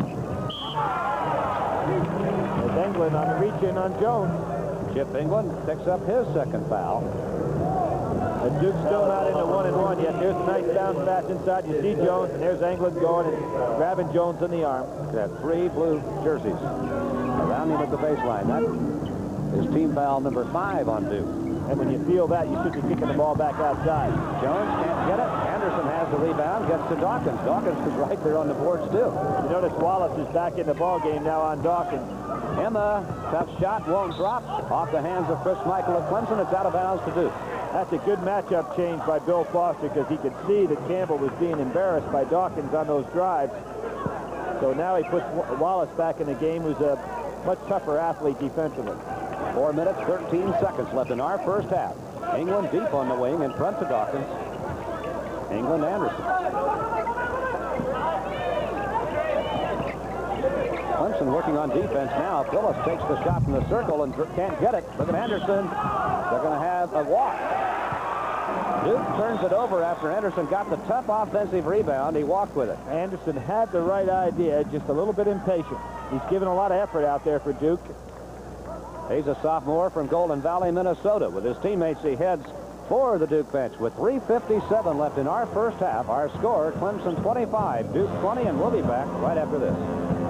Speaker 2: There's England on the reach-in on Jones.
Speaker 1: Chip England picks up his second foul.
Speaker 2: And Duke's still not into one and one yet. There's a nice bounce pass inside. You see Jones, and there's England going and grabbing Jones in the arm.
Speaker 1: Got three blue jerseys around him at the baseline. That is team foul number five on Duke.
Speaker 2: And when you feel that, you should be kicking the ball back outside.
Speaker 1: Jones can't get it. Anderson has the rebound, gets to Dawkins. Dawkins is right there on the board still.
Speaker 2: You notice Wallace is back in the ball game now on Dawkins.
Speaker 1: Emma, tough shot, won't drop. Off the hands of Chris Michael of Clemson. It's out of bounds to Duke.
Speaker 2: That's a good matchup change by Bill Foster because he could see that Campbell was being embarrassed by Dawkins on those drives. So now he puts Wallace back in the game, who's a much tougher athlete defensively.
Speaker 1: Four minutes, thirteen seconds left in our first half. England deep on the wing in front to Dawkins. England, Anderson. Clemson working on defense now. Phillips takes the shot from the circle and can't get it. Look at Anderson. They're going to have a walk. Duke turns it over after Anderson got the tough offensive rebound. He walked with it.
Speaker 2: Anderson had the right idea, just a little bit impatient. He's given a lot of effort out there for Duke.
Speaker 1: He's a sophomore from Golden Valley, Minnesota. With his teammates, he heads for the Duke bench with three fifty-seven left in our first half. Our score, Clemson twenty-five, Duke twenty, and we'll be back right after this.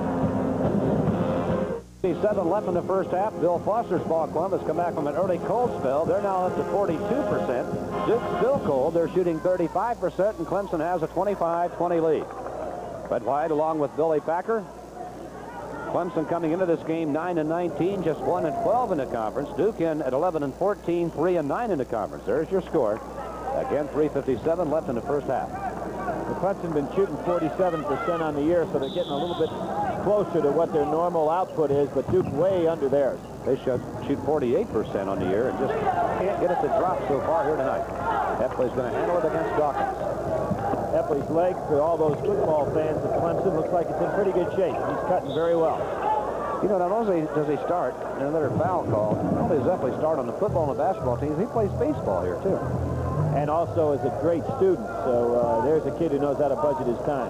Speaker 1: fifty-seven left in the first half. Bill Foster's ball club has come back from an early cold spell. They're now up to forty-two percent. Duke's still cold. They're shooting thirty-five percent, and Clemson has a twenty-five twenty lead. Fred White along with Billy Packer. Clemson coming into this game nine and nineteen, just one and twelve in the conference. Duke in at eleven and fourteen, three and nine in the conference. There's your score. Again, three fifty-seven left in the first half.
Speaker 2: The Clemson been shooting forty-seven percent on the year, so they're getting a little bit closer to what their normal output is, but Duke way under theirs.
Speaker 1: They should shoot forty-eight percent on the year and just can't get it to drop so far here tonight. Epley's going to handle it against Dawkins.
Speaker 2: Epley's leg, for all those football fans of Clemson, looks like it's in pretty good shape. He's cutting very well.
Speaker 1: You know, not only does he start, and another foul call, not only does Epley start on the football and the basketball teams, he plays baseball here, too.
Speaker 2: And also is a great student, so uh, there's a kid who knows how to budget his time.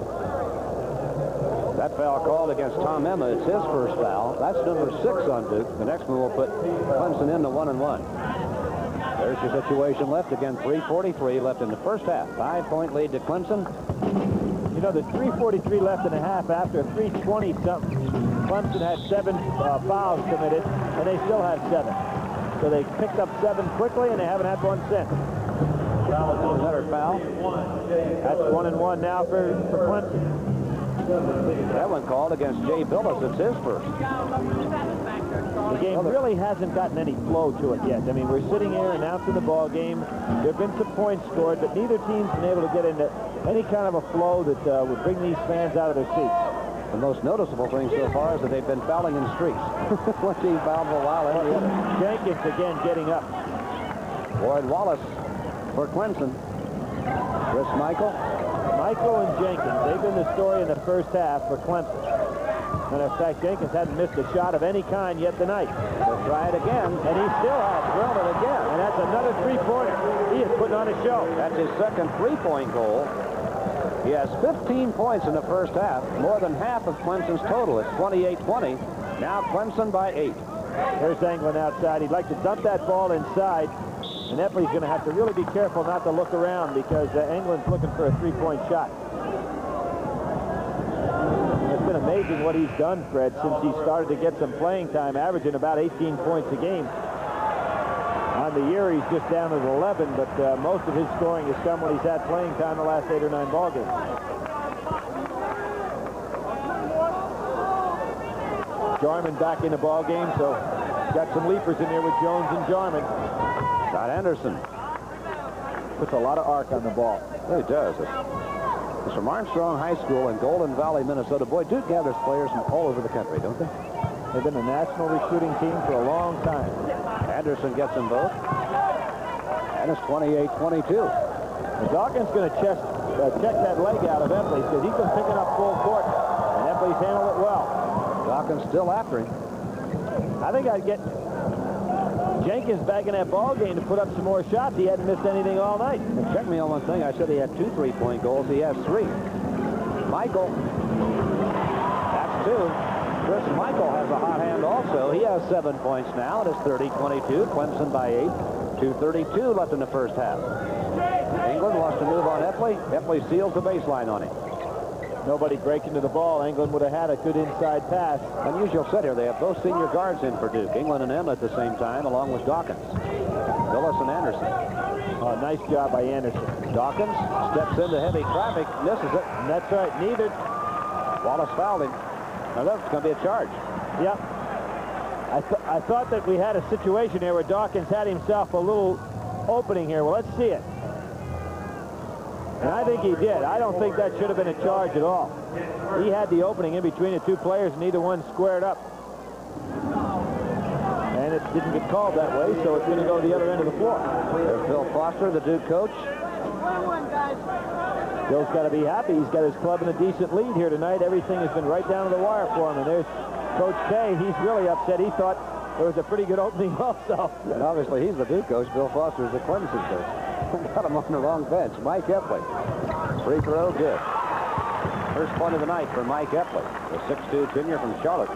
Speaker 1: That foul called against Tom Emma. It's his first foul. That's number six on Duke. The next one will put Clemson into one and one. There's your situation left. Again, three forty-three left in the first half. Five-point lead to Clemson.
Speaker 2: You know, there's three forty-three left in a half after three twenty something. Clemson had seven uh, fouls committed, and they still have seven. So they picked up seven quickly, and they haven't had one since.
Speaker 1: Another foul.
Speaker 2: That's one and one now for, for Clemson.
Speaker 1: That one called against Jay Billis. It's his first.
Speaker 2: The game really hasn't gotten any flow to it yet. I mean, we're sitting here announcing the ball game. There have been some points scored, but neither team's been able to get into any kind of a flow that uh, would bring these fans out of their seats.
Speaker 1: The most noticeable thing so far is that they've been fouling in streaks. One team fouled for a while, and the other.
Speaker 2: Jenkins again getting up.
Speaker 1: Boyd Wallace for Clemson. Chris Michael.
Speaker 2: Michael and Jenkins, they've been the story in the first half for Clemson. Matter of fact, Jenkins hadn't missed a shot of any kind yet tonight.
Speaker 1: They'll try it again,
Speaker 2: and he still has drilled it again. And that's another three-pointer. He is putting on a show.
Speaker 1: That's his second three-point goal. He has fifteen points in the first half, more than half of Clemson's total. It's twenty-eight twenty. Now Clemson by eight.
Speaker 2: There's England outside. He'd like to dump that ball inside. And Epley's going to have to really be careful not to look around because uh, England's looking for a three-point shot. It's been amazing what he's done, Fred, since he started to get some playing time, averaging about eighteen points a game. On the year, he's just down at eleven, but uh, most of his scoring has come when he's had playing time the last eight or nine ball games. Jarman back in the ball game, so got some leapers in there with Jones and Jarman.
Speaker 1: Scott Anderson
Speaker 2: puts a lot of arc on the ball.
Speaker 1: Really does. It's from Armstrong High School in Golden Valley, Minnesota. Boy, Duke gathers players from all over the country, don't they?
Speaker 2: They've been a national recruiting team for a long time.
Speaker 1: Anderson gets them both. And it's twenty-eight twenty-two.
Speaker 2: Dawkins going to check, uh, check that leg out of Epley because he's been picking up full court. And Epley's handled it well.
Speaker 1: Dawkins still after him.
Speaker 2: I think I'd get Jenkins back in that ball game to put up some more shots. He hadn't missed anything all night.
Speaker 1: And check me on one thing. I said he had two three-point goals. He has three. Michael. That's two. Chris Michael has a hot hand also. He has seven points now. It is thirty twenty-two. Clemson by eight. two thirty-two left in the first half. England wants to move on Epley. Epley seals the baseline on him.
Speaker 2: Nobody breaking to the ball. England would have had a good inside pass.
Speaker 1: Unusual set here. They have both senior guards in for Duke. England and Emma at the same time, along with Dawkins. Billis and Anderson.
Speaker 2: Oh, nice job by Anderson.
Speaker 1: Dawkins steps into heavy traffic, misses it.
Speaker 2: And that's right, neither.
Speaker 1: Wallace fouled him. Now that's going to be a charge.
Speaker 2: Yep. I, th I thought that we had a situation here where Dawkins had himself a little opening here. Well, let's see it. And I think he did. I don't think that should have been a charge at all. He had the opening in between the two players, and neither one squared up. And it didn't get called that way, so it's going to go to the other end of the floor.
Speaker 1: There's Bill Foster, the Duke coach.
Speaker 2: Bill's got to be happy. He's got his club in a decent lead here tonight. Everything has been right down to the wire for him. And there's Coach K. He's really upset. He thought there was a pretty good opening also.
Speaker 1: And obviously he's the Duke coach. Bill Foster is the Clemson coach. Got him on the wrong bench. Mike Epley. Free throw, good. First point of the night for Mike Epley, the six two junior from Charlotte.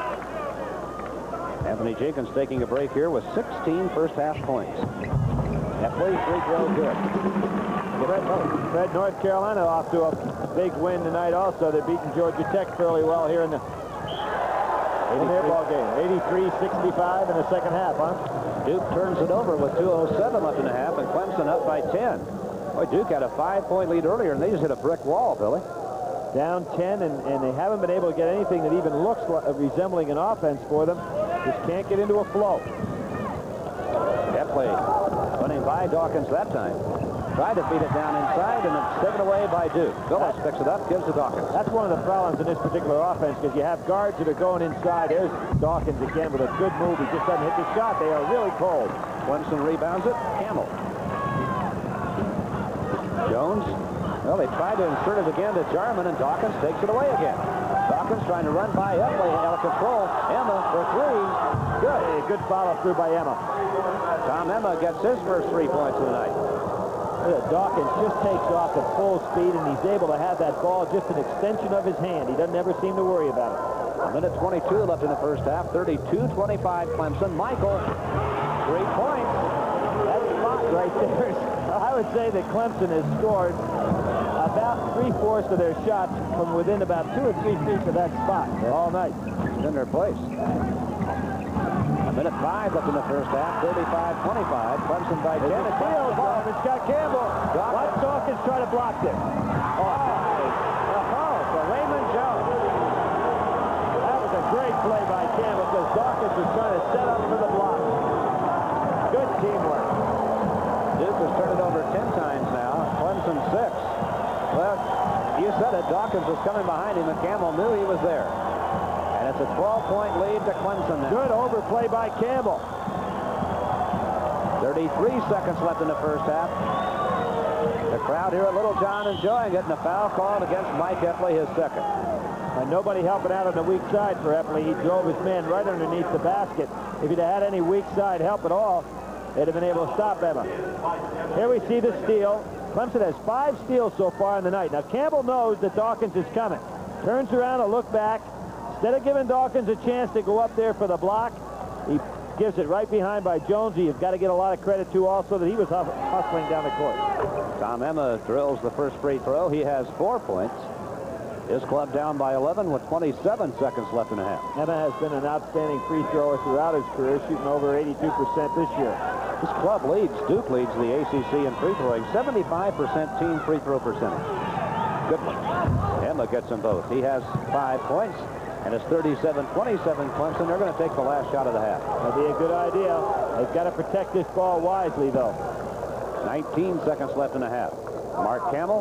Speaker 1: Anthony Jenkins taking a break here with sixteen first half points. Epley, free throw, good.
Speaker 2: Fred, Fred, North Carolina off to a big win tonight also. They're beating Georgia Tech fairly well here in the in their ball game. eighty-three sixty-five in the second half, huh?
Speaker 1: Duke turns it over with two oh seven left in the half, and Clemson up by ten. Boy, Duke had a five-point lead earlier, and they just hit a brick wall, Billy.
Speaker 2: Down ten, and, and they haven't been able to get anything that even looks like, uh, resembling an offense for them. Just can't get into a flow.
Speaker 1: Epley running by Dawkins that time. Tried to beat it down inside, and it's taken away by Duke. Phillips picks it up, gives to Dawkins.
Speaker 2: That's one of the problems in this particular offense, because you have guards that are going inside. There's Dawkins again with a good move. He just doesn't hit the shot. They are really cold.
Speaker 1: Clemson rebounds it. Campbell. Jones. Well, they tried to insert it again to Jarman, and Dawkins takes it away again. Dawkins trying to run by Epley, out of control. Emma for three. Good.
Speaker 2: Hey, good follow through by Emma.
Speaker 1: Tom Emma gets his first three points of the night.
Speaker 2: Dawkins just takes off at full speed, and he's able to have that ball just an extension of his hand. He doesn't ever seem to worry about it.
Speaker 1: A minute twenty-two left in the first half. thirty-two twenty-five Clemson. Michael, three points.
Speaker 2: That spot right there. I would say that Clemson has scored about three-fourths of their shots from within about two or three feet of that spot all night.
Speaker 1: In their place. A minute five left in the first half. thirty-five twenty-five. Clemson by ten.
Speaker 2: It's field ball. It's got Campbell. Watch Dawkins try to block this.
Speaker 1: Oh, oh, for Raymond Jones.
Speaker 2: That was a great play by Campbell, because Dawkins was trying to set up for the block. Good teamwork.
Speaker 1: Duke has turned it over ten times now. Clemson six. Well, you said it. Dawkins was coming behind him, and Campbell knew he was there. And it's a twelve-point lead to Clemson now.
Speaker 2: Good overplay by Campbell.
Speaker 1: thirty-three seconds left in the first half. The crowd here at Littlejohn enjoying it, and a foul called against Mike Epley, his second.
Speaker 2: And nobody helping out on the weak side for Epley. He drove his man right underneath the basket. If he'd had any weak side help at all, they'd have been able to stop Emma. Here we see the steal. Clemson has five steals so far in the night. Now, Campbell knows that Dawkins is coming. Turns around to look back. Instead of giving Dawkins a chance to go up there for the block, he gives it right behind by Jones. You've got to get a lot of credit to also that he was hustling down the court.
Speaker 1: Tom Emma drills the first free throw. He has four points. His club down by eleven with twenty-seven seconds left in the half.
Speaker 2: Emma has been an outstanding free thrower throughout his career, shooting over eighty-two percent this year.
Speaker 1: His club leads, Duke leads the A C C in free throwing, seventy-five percent team free throw percentage. Good one. Emma gets them both. He has five points, and it's thirty-seven twenty-seven Clemson. They're going to take the last shot of the half.
Speaker 2: That'd be a good idea. They've got to protect this ball wisely, though.
Speaker 1: nineteen seconds left in the half. Mark Campbell.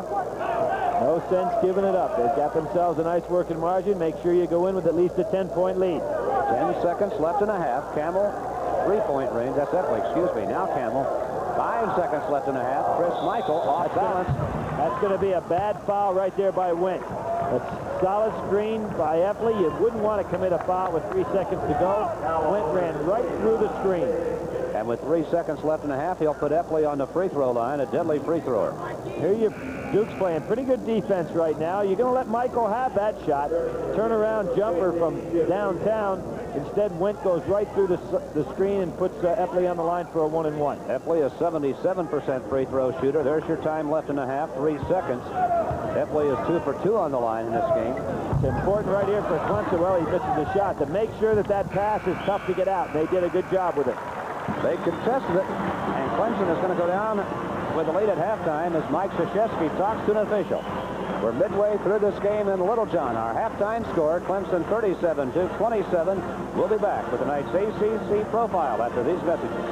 Speaker 2: No sense giving it up. They've got themselves a nice working margin. Make sure you go in with at least a ten-point lead.
Speaker 1: ten seconds left in a half. Campbell, three-point range. That's Epley, excuse me. Now Campbell. Five seconds left in a half. Chris Michael off balance.
Speaker 2: That's going to be a bad foul right there by Went. A solid screen by Epley. You wouldn't want to commit a foul with three seconds to go. Went ran right through the screen.
Speaker 1: And with three seconds left in a half, he'll put Epley on the free throw line, a deadly free thrower.
Speaker 2: Here you, Duke's playing pretty good defense right now. You're going to let Michael have that shot. Turnaround jumper from downtown. Instead, Went goes right through the, the screen and puts uh, Epley on the line for a one and one.
Speaker 1: Epley, a seventy-seven percent free throw shooter. There's your time left in a half, three seconds. Epley is two for two on the line in this game.
Speaker 2: It's important right here for Clemson. Well, he misses the shot. To make sure that that pass is tough to get out. They did a good job with it.
Speaker 1: They contested it, and Clemson is going to go down with a lead at halftime as Mike Krzyzewski talks to an official. We're midway through this game in Littlejohn. Our halftime score, Clemson thirty-seven to twenty-seven. We'll be back with tonight's A C C profile after these messages.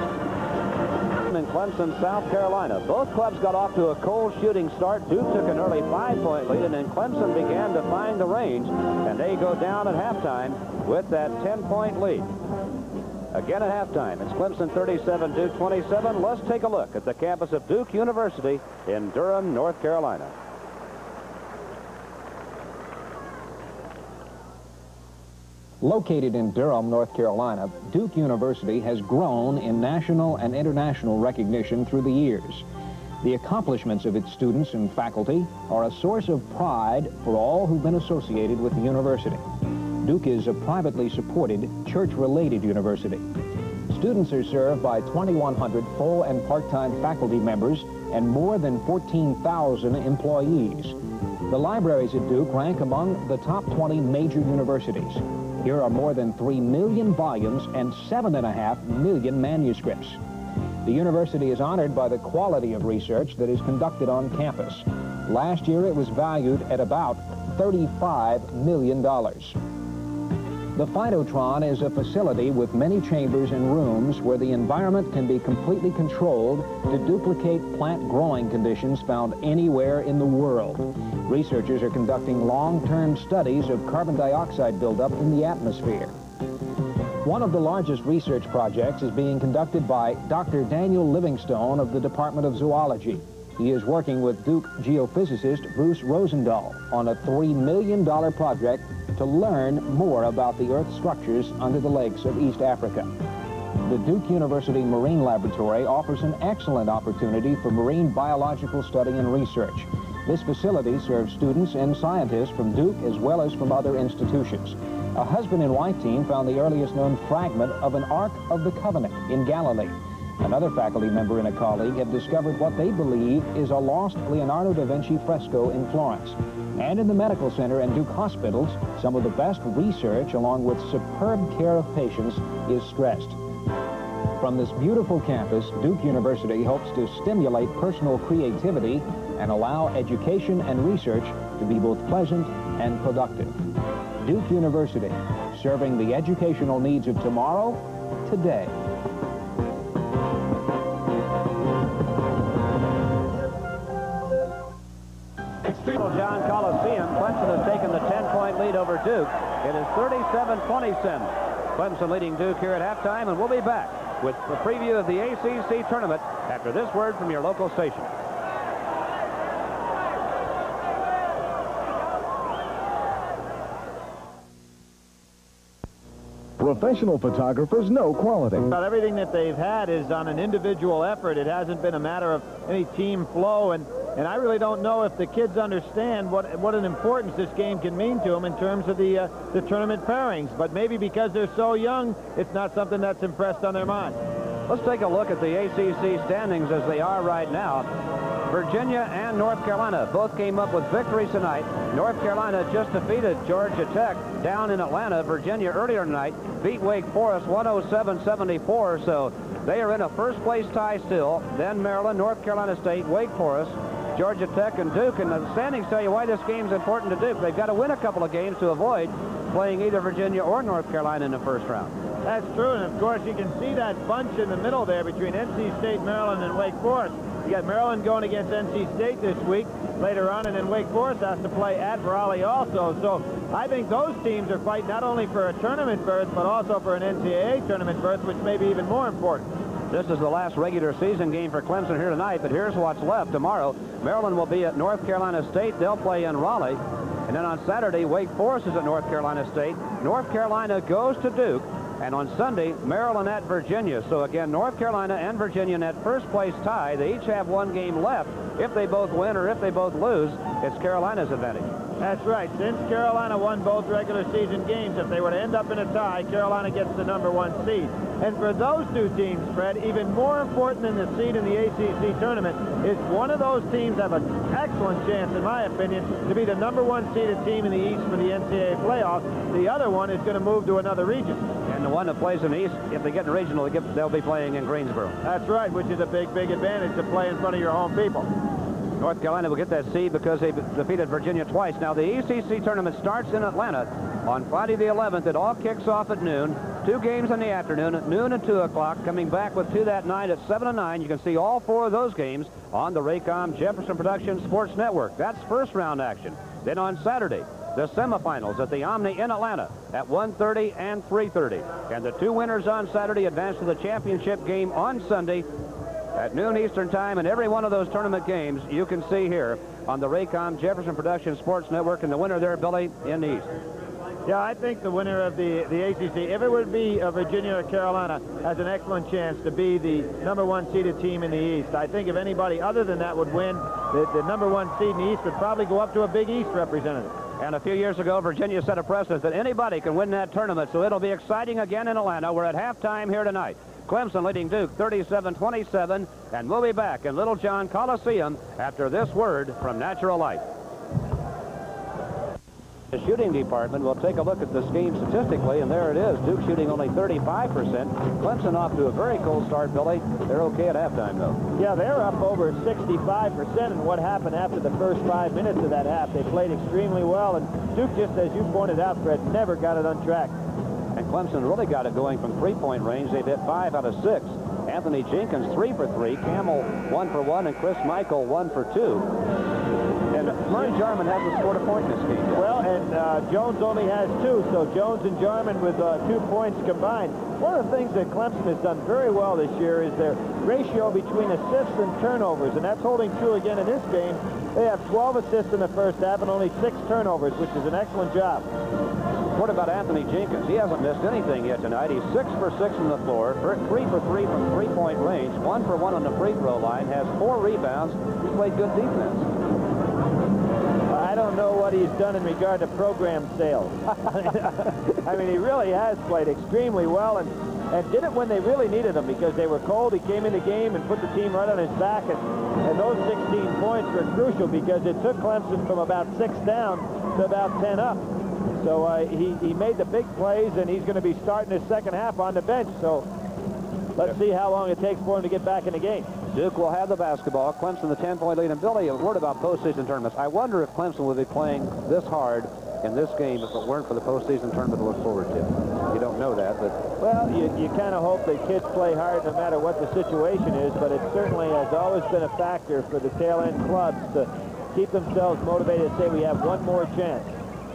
Speaker 1: In Clemson, South Carolina. Both clubs got off to a cold shooting start. Duke took an early five-point lead, and then Clemson began to find the range, and they go down at halftime with that ten-point lead. Again at halftime, it's Clemson thirty-seven, Duke twenty-seven. Let's take a look at the campus of Duke University in Durham, North Carolina.
Speaker 3: Located in Durham, North Carolina, Duke University has grown in national and international recognition through the years. The accomplishments of its students and faculty are a source of pride for all who've been associated with the university. Duke is a privately supported, church-related university. Students are served by twenty-one hundred full and part-time faculty members and more than fourteen thousand employees. The libraries at Duke rank among the top twenty major universities. Here are more than three million volumes and seven and a half million manuscripts. The university is honored by the quality of research that is conducted on campus. Last year, it was valued at about thirty-five million dollars. The Phytotron is a facility with many chambers and rooms where the environment can be completely controlled to duplicate plant growing conditions found anywhere in the world. Researchers are conducting long-term studies of carbon dioxide buildup in the atmosphere. One of the largest research projects is being conducted by Doctor Daniel Livingstone of the Department of Zoology. He is working with Duke geophysicist Bruce Rosendahl on a three million dollar project to learn more about the Earth's structures under the lakes of East Africa. The Duke University Marine Laboratory offers an excellent opportunity for marine biological study and research. This facility serves students and scientists from Duke as well as from other institutions. A husband and wife team found the earliest known fragment of an Ark of the Covenant in Galilee. Another faculty member and a colleague have discovered what they believe is a lost Leonardo da Vinci fresco in Florence. And in the medical center and Duke hospitals, some of the best research along with superb care of patients is stressed. From this beautiful campus, Duke University hopes to stimulate personal creativity and allow education and research to be both pleasant and productive. Duke University, serving the educational needs of tomorrow, today.
Speaker 1: Littlejohn Coliseum, Clemson has taken the ten-point lead over Duke. It is thirty-seven twenty-seven. Clemson leading Duke here at halftime, and we'll be back with the preview of the A C C tournament after this word from your local station.
Speaker 4: Professional photographers know quality.
Speaker 2: But everything that they've had is on an individual effort. It hasn't been a matter of any team flow, and and I really don't know if the kids understand what what an importance this game can mean to them in terms of the uh, the tournament pairings. But maybe because they're so young, it's not something that's impressed on their mind.
Speaker 1: Let's take a look at the A C C standings as they are right now. Virginia and North Carolina both came up with victories tonight. North Carolina just defeated Georgia Tech down in Atlanta. Virginia earlier tonight beat Wake Forest one oh seven seventy-four, so they are in a first-place tie still. Then Maryland, North Carolina State, Wake Forest, Georgia Tech, and Duke. And the standings tell you why this game's important to Duke. They've got to win a couple of games to avoid playing either Virginia or North Carolina in the first round.
Speaker 2: That's true, and of course you can see that bunch in the middle there between N C State, Maryland, and Wake Forest. You got Maryland going against N C State this week later on, and then Wake Forest has to play at Raleigh also. So I think those teams are fighting not only for a tournament berth, but also for an N C double A tournament berth, which may be even more important.
Speaker 1: This is the last regular season game for Clemson here tonight, but here's what's left. Tomorrow, Maryland will be at North Carolina State. They'll play in Raleigh. And then on Saturday, Wake Forest is at North Carolina State. North Carolina goes to Duke. And on Sunday, Maryland at Virginia. So again, North Carolina and Virginia in that first place tie. They each have one game left. If they both win or if they both lose, it's Carolina's advantage.
Speaker 2: That's right. Since Carolina won both regular season games, if they were to end up in a tie, Carolina gets the number one seed. And for those two teams, Fred, even more important than the seed in the A C C tournament is one of those teams have an excellent chance, in my opinion, to be the number one seeded team in the East for the N C double A playoffs. The other one is going to move to another region.
Speaker 1: And the one that plays in the East, if they get in regional, they'll be playing in Greensboro.
Speaker 2: That's right, which is a big, big advantage to play in front of your home people.
Speaker 1: North Carolina will get that seed because they defeated Virginia twice. Now, the A C C tournament starts in Atlanta on Friday the eleventh. It all kicks off at noon. Two games in the afternoon, at noon and two o'clock. Coming back with two that night at seven and nine. You can see all four of those games on the Raycom Jefferson Productions Sports Network. That's first round action. Then on Saturday, the semifinals at the Omni in Atlanta at one thirty and three thirty. And the two winners on Saturday advance to the championship game on Sunday at noon Eastern time. And every one of those tournament games you can see here on the Raycom Jefferson Production Sports Network. And the winner there, Billy, in the East.
Speaker 2: Yeah, I think the winner of the, the A C C, if it would be uh, Virginia or Carolina, has an excellent chance to be the number one seeded team in the East. I think if anybody other than that would win, the, the number one seed in the East would probably go up to a Big East representative.
Speaker 1: And a few years ago, Virginia set a precedent that anybody can win that tournament, so it'll be exciting again in Atlanta. We're at halftime here tonight. Clemson leading Duke thirty-seven twenty-seven, and we'll be back in Littlejohn Coliseum after this word from Natural Light. The shooting department will take a look at this game statistically, and there it is. Duke shooting only thirty-five percent. Clemson off to a very cold start, Billy. They're okay at halftime, though.
Speaker 2: Yeah, they're up over sixty-five percent, and what happened after the first five minutes of that half, they played extremely well, and Duke, just as you pointed out, Fred, never got it on track.
Speaker 1: And Clemson really got it going from three-point range. They've hit five out of six. Anthony Jenkins, three for three. Campbell, one for one, and Chris Michael, one for two. And Murray Jarman hasn't scored a point in this game.
Speaker 2: Well, and uh, Jones only has two, so Jones and Jarman with uh, two points combined. One of the things that Clemson has done very well this year is their ratio between assists and turnovers, and that's holding true again in this game. They have twelve assists in the first half and only six turnovers, which is an excellent job.
Speaker 1: What about Anthony Jenkins? He hasn't missed anything yet tonight. He's six for six from the floor, three for three from three-point range, one for one on the free throw line, has four rebounds. He's played good defense.
Speaker 2: I don't know what he's done in regard to program sales. I mean, he really has played extremely well and, and did it when they really needed him because they were cold. He came in the game and put the team right on his back, and, and those sixteen points were crucial because it took Clemson from about six down to about ten up. So uh, he, he made the big plays, and he's going to be starting his second half on the bench. So let's see how long it takes for him to get back in the game.
Speaker 1: Duke will have the basketball. Clemson the ten-point lead. And Billy, a word about postseason tournaments. I wonder if Clemson would be playing this hard in this game if it weren't for the postseason tournament to look forward to. You don't know that, but...
Speaker 2: Well, you, you kind of hope that kids play hard no matter what the situation is, but it certainly has always been a factor for the tail-end clubs to keep themselves motivated and say we have one more chance.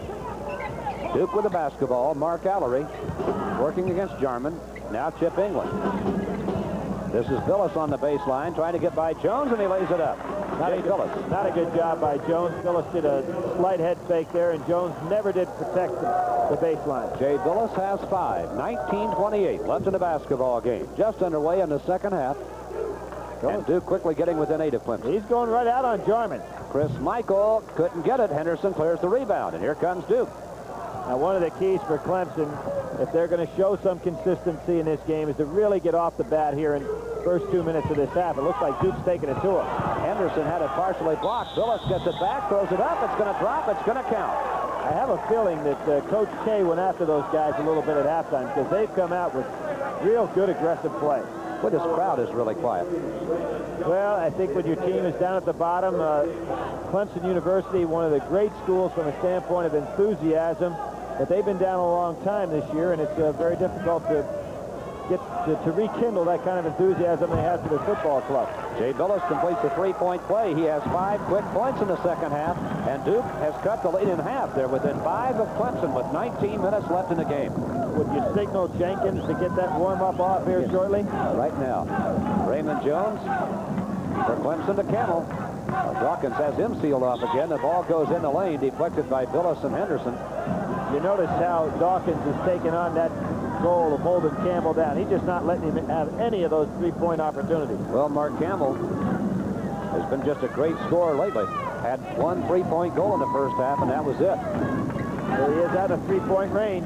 Speaker 1: Duke with the basketball. Mark Allery working against Jarman. Now Chip England. This is Billis on the baseline, trying to get by Jones, and he lays it up. Not a, Billis.
Speaker 2: Not a good job by Jones. Billis did a slight head fake there, and Jones never did protect the, the baseline.
Speaker 1: Jay Billis has five. nineteen twenty-eight left in the basketball game. Just underway in the second half. And Duke quickly getting within eight of Clemson.
Speaker 2: He's going right out on Jarman.
Speaker 1: Chris Michael couldn't get it. Henderson clears the rebound, and here comes Duke.
Speaker 2: Now, one of the keys for Clemson, if they're going to show some consistency in this game, is to really get off the bat here in the first two minutes of this half. It looks like Duke's taking it to him.
Speaker 1: Henderson had it partially blocked. Billis gets it back, throws it up. It's going to drop. It's going to count.
Speaker 2: I have a feeling that uh, Coach K went after those guys a little bit at halftime because they've come out with real good aggressive play.
Speaker 1: Well, this crowd is really quiet.
Speaker 2: Well, I think when your team is down at the bottom, uh, Clemson University, one of the great schools from a standpoint of enthusiasm, but they've been down a long time this year, and it's uh, very difficult to get to, to rekindle that kind of enthusiasm they have for their football club.
Speaker 1: Jay Billis completes the three-point play. He has five quick points in the second half, and Duke has cut the lead in half. They're within five of Clemson with nineteen minutes left in the game.
Speaker 2: Would you signal Jenkins to get that warm-up off here yes. shortly?
Speaker 1: Right now. Raymond Jones for Clemson to Campbell. Dawkins has him sealed off again. The ball goes in the lane, deflected by Billis and Henderson.
Speaker 2: You notice how Dawkins has taken on that goal of holding Campbell down. He's just not letting him have any of those three-point opportunities.
Speaker 1: Well, Mark Campbell has been just a great scorer lately. Had one three-point goal in the first half, and that was it.
Speaker 2: There he is out of three-point range.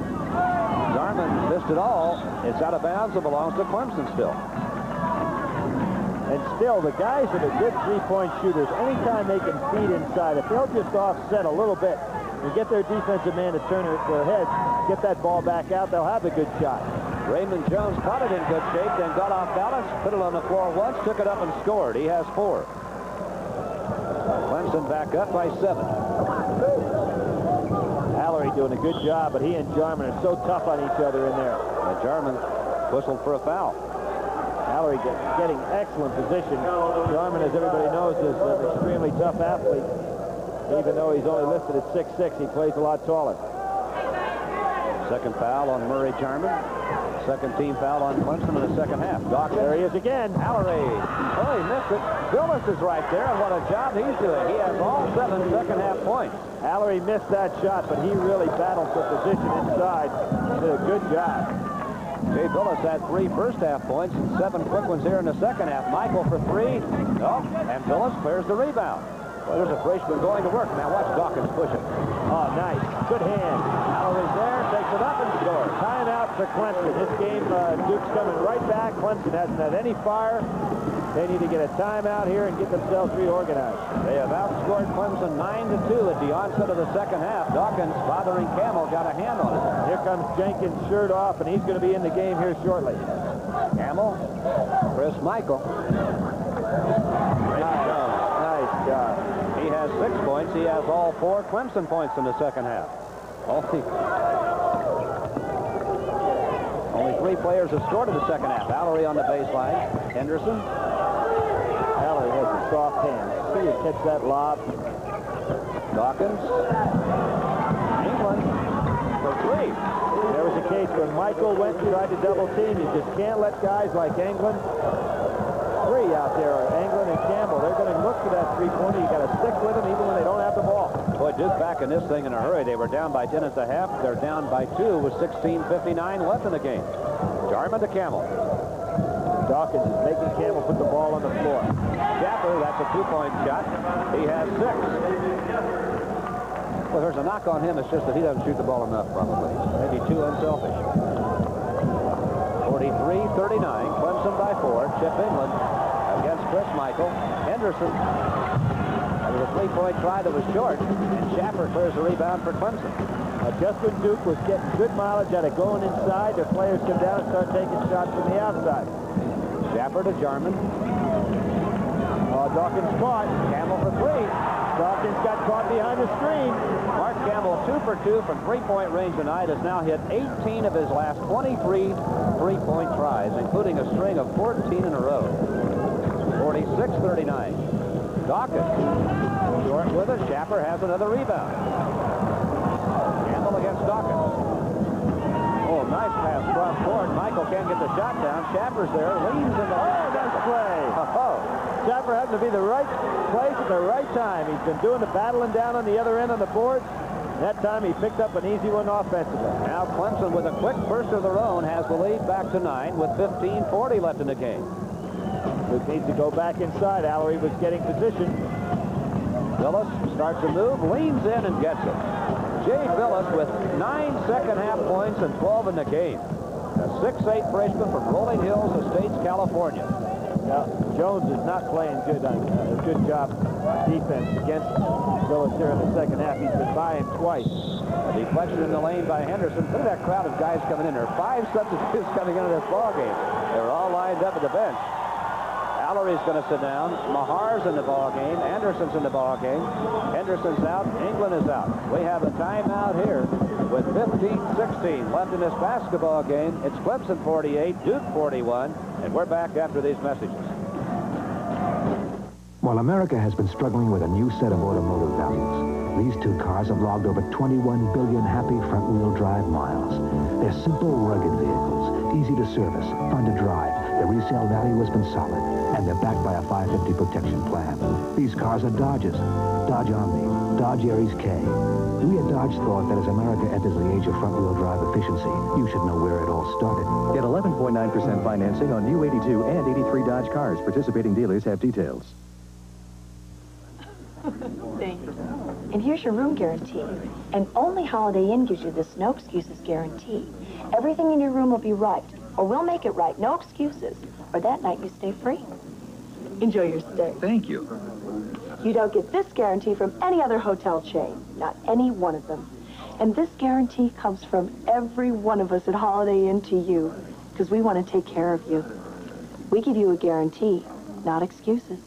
Speaker 1: Jarman missed it all. It's out of bounds. It belongs to Clemson still.
Speaker 2: And still, the guys that are good three-point shooters, anytime they can feed inside, if they'll just offset a little bit and get their defensive man to turn their heads, get that ball back out, they'll have a good shot.
Speaker 1: Raymond Jones caught it in good shape, then got off balance, put it on the floor once, took it up and scored. He has four. Clemson back up by seven.
Speaker 2: Allery doing a good job, but he and Jarman are so tough on each other in there.
Speaker 1: And Jarman whistled for a foul.
Speaker 2: Allery get, getting excellent position. Jarman, as everybody knows, is an extremely tough athlete. Even though he's only listed at six six, he plays a lot taller.
Speaker 1: Second foul on Murray Jarman. Second team foul on Clemson in the second half. Dawkins.
Speaker 2: There he is again.
Speaker 1: Allery. Oh, he missed it. Billis is right there, and what a job he's doing. He has all seven second half points.
Speaker 2: Allery missed that shot, but he really battled for position inside. He did a good job.
Speaker 1: Jay Billis had three first half points and seven quick ones here in the second half. Michael for three. No, and Billis clears the rebound. Well, there's a freshman going to work. Now watch Dawkins push it.
Speaker 2: Oh, nice. Good hand. Allery's there, takes it up and scores. Timeout for Clemson. This game, uh, Duke's coming right back. Clemson hasn't had any fire. They need to get a timeout here and get themselves reorganized.
Speaker 1: They have outscored Clemson nine to two at the onset of the second half. Dawkins, bothering Campbell, got a hand on it.
Speaker 2: Here comes Jenkins, shirt off, and he's going to be in the game here shortly.
Speaker 1: Campbell, Chris Michael.
Speaker 2: Nice job. Nice job.
Speaker 1: He has six points. He has all four Clemson points in the second half. Only, only three players have scored in the second half. Allery on the baseline. Henderson.
Speaker 2: Allery has a soft hand. See you catch that lob.
Speaker 1: Dawkins. England for three.
Speaker 2: There was a case where Michael went and tried to double team. You just can't let guys like England, three out there, England and Campbell, they're going to look for that three-pointer. You got to stick with them even when they don't have the ball.
Speaker 1: Boy, Duke back in this thing in a hurry. They were down by ten at the half. They're down by two with sixteen fifty-nine left in the game. Jarman to Campbell.
Speaker 2: Dawkins is making Campbell put the ball on the floor.
Speaker 1: Schaffer, that's a two-point shot. He has six. Well, there's a knock on him. It's just that he doesn't shoot the ball enough, probably. Maybe too unselfish. forty-three thirty-nine. Clemson by four. Chip England against Chris Michael. Henderson. That was a three-point try that was short. And Schaffer clears the rebound for Clemson.
Speaker 2: Uh, just when Duke was getting good mileage out of going inside, their players come down and start taking shots from the outside.
Speaker 1: Schaffer to Jarman.
Speaker 2: Uh, Dawkins caught.
Speaker 1: Campbell for three.
Speaker 2: Dawkins got caught behind the screen.
Speaker 1: Mark Campbell, two for two from three-point range tonight, has now hit eighteen of his last twenty-three three-point tries, including a string of fourteen in a row. forty-six thirty-nine. Dawkins, short with it. Schaffer has another rebound. Campbell against Dawkins. Oh, nice pass cross court. Michael can't get the shot down. Schaffer's there, leans in the...
Speaker 2: Oh, nice play.
Speaker 1: Oh.
Speaker 2: Schaffer happened to be the right place at the right time. He's been doing the battling down on the other end on the board. That time he picked up an easy one offensively.
Speaker 1: Now Clemson, with a quick burst of their own, has the lead back to nine with fifteen forty left in the game.
Speaker 2: Duke needs to go back inside. Allery was getting position.
Speaker 1: Billis starts to move, leans in and gets it. Jay Billis with nine second half points and twelve in the game. A six eight freshman from Rolling Hills Estates, California.
Speaker 2: Now, Jones is not playing good on uh, a good job defense against Billis here in the second half. He's been by him twice.
Speaker 1: A deflection in the lane by Henderson. Look at that crowd of guys coming in. There are five substitutes coming into this ball game. They're all lined up at the bench. Allery's going to sit down. Mahar's in the ball game. Anderson's in the ball game. Henderson's out. England is out. We have a timeout here with fifteen sixteen left in this basketball game. It's Clemson forty-eight, Duke forty-one, and we're back after these messages.
Speaker 5: While America has been struggling with a new set of automotive values, these two cars have logged over twenty-one billion happy front-wheel drive miles. They're simple, rugged vehicles, easy to service, fun to drive. Their resale value has been solid, and they're backed by a five fifty protection plan. These cars are Dodges, Dodge Omni, Dodge Aries K. We at Dodge thought that as America enters the age of front-wheel drive efficiency, you should know where it all started.
Speaker 6: Get eleven point nine percent financing on new eighty-two and eighty-three Dodge cars. Participating dealers have details.
Speaker 7: Thanks. And here's your room guarantee. And only Holiday Inn gives you this no excuses guarantee. Everything in your room will be right, or we'll make it right. No excuses. Or that night you stay free. Enjoy your stay.
Speaker 6: Thank you.
Speaker 7: You don't get this guarantee from any other hotel chain. Not any one of them. And this guarantee comes from every one of us at Holiday Inn to you, because we want to take care of you. We give you a guarantee, not excuses.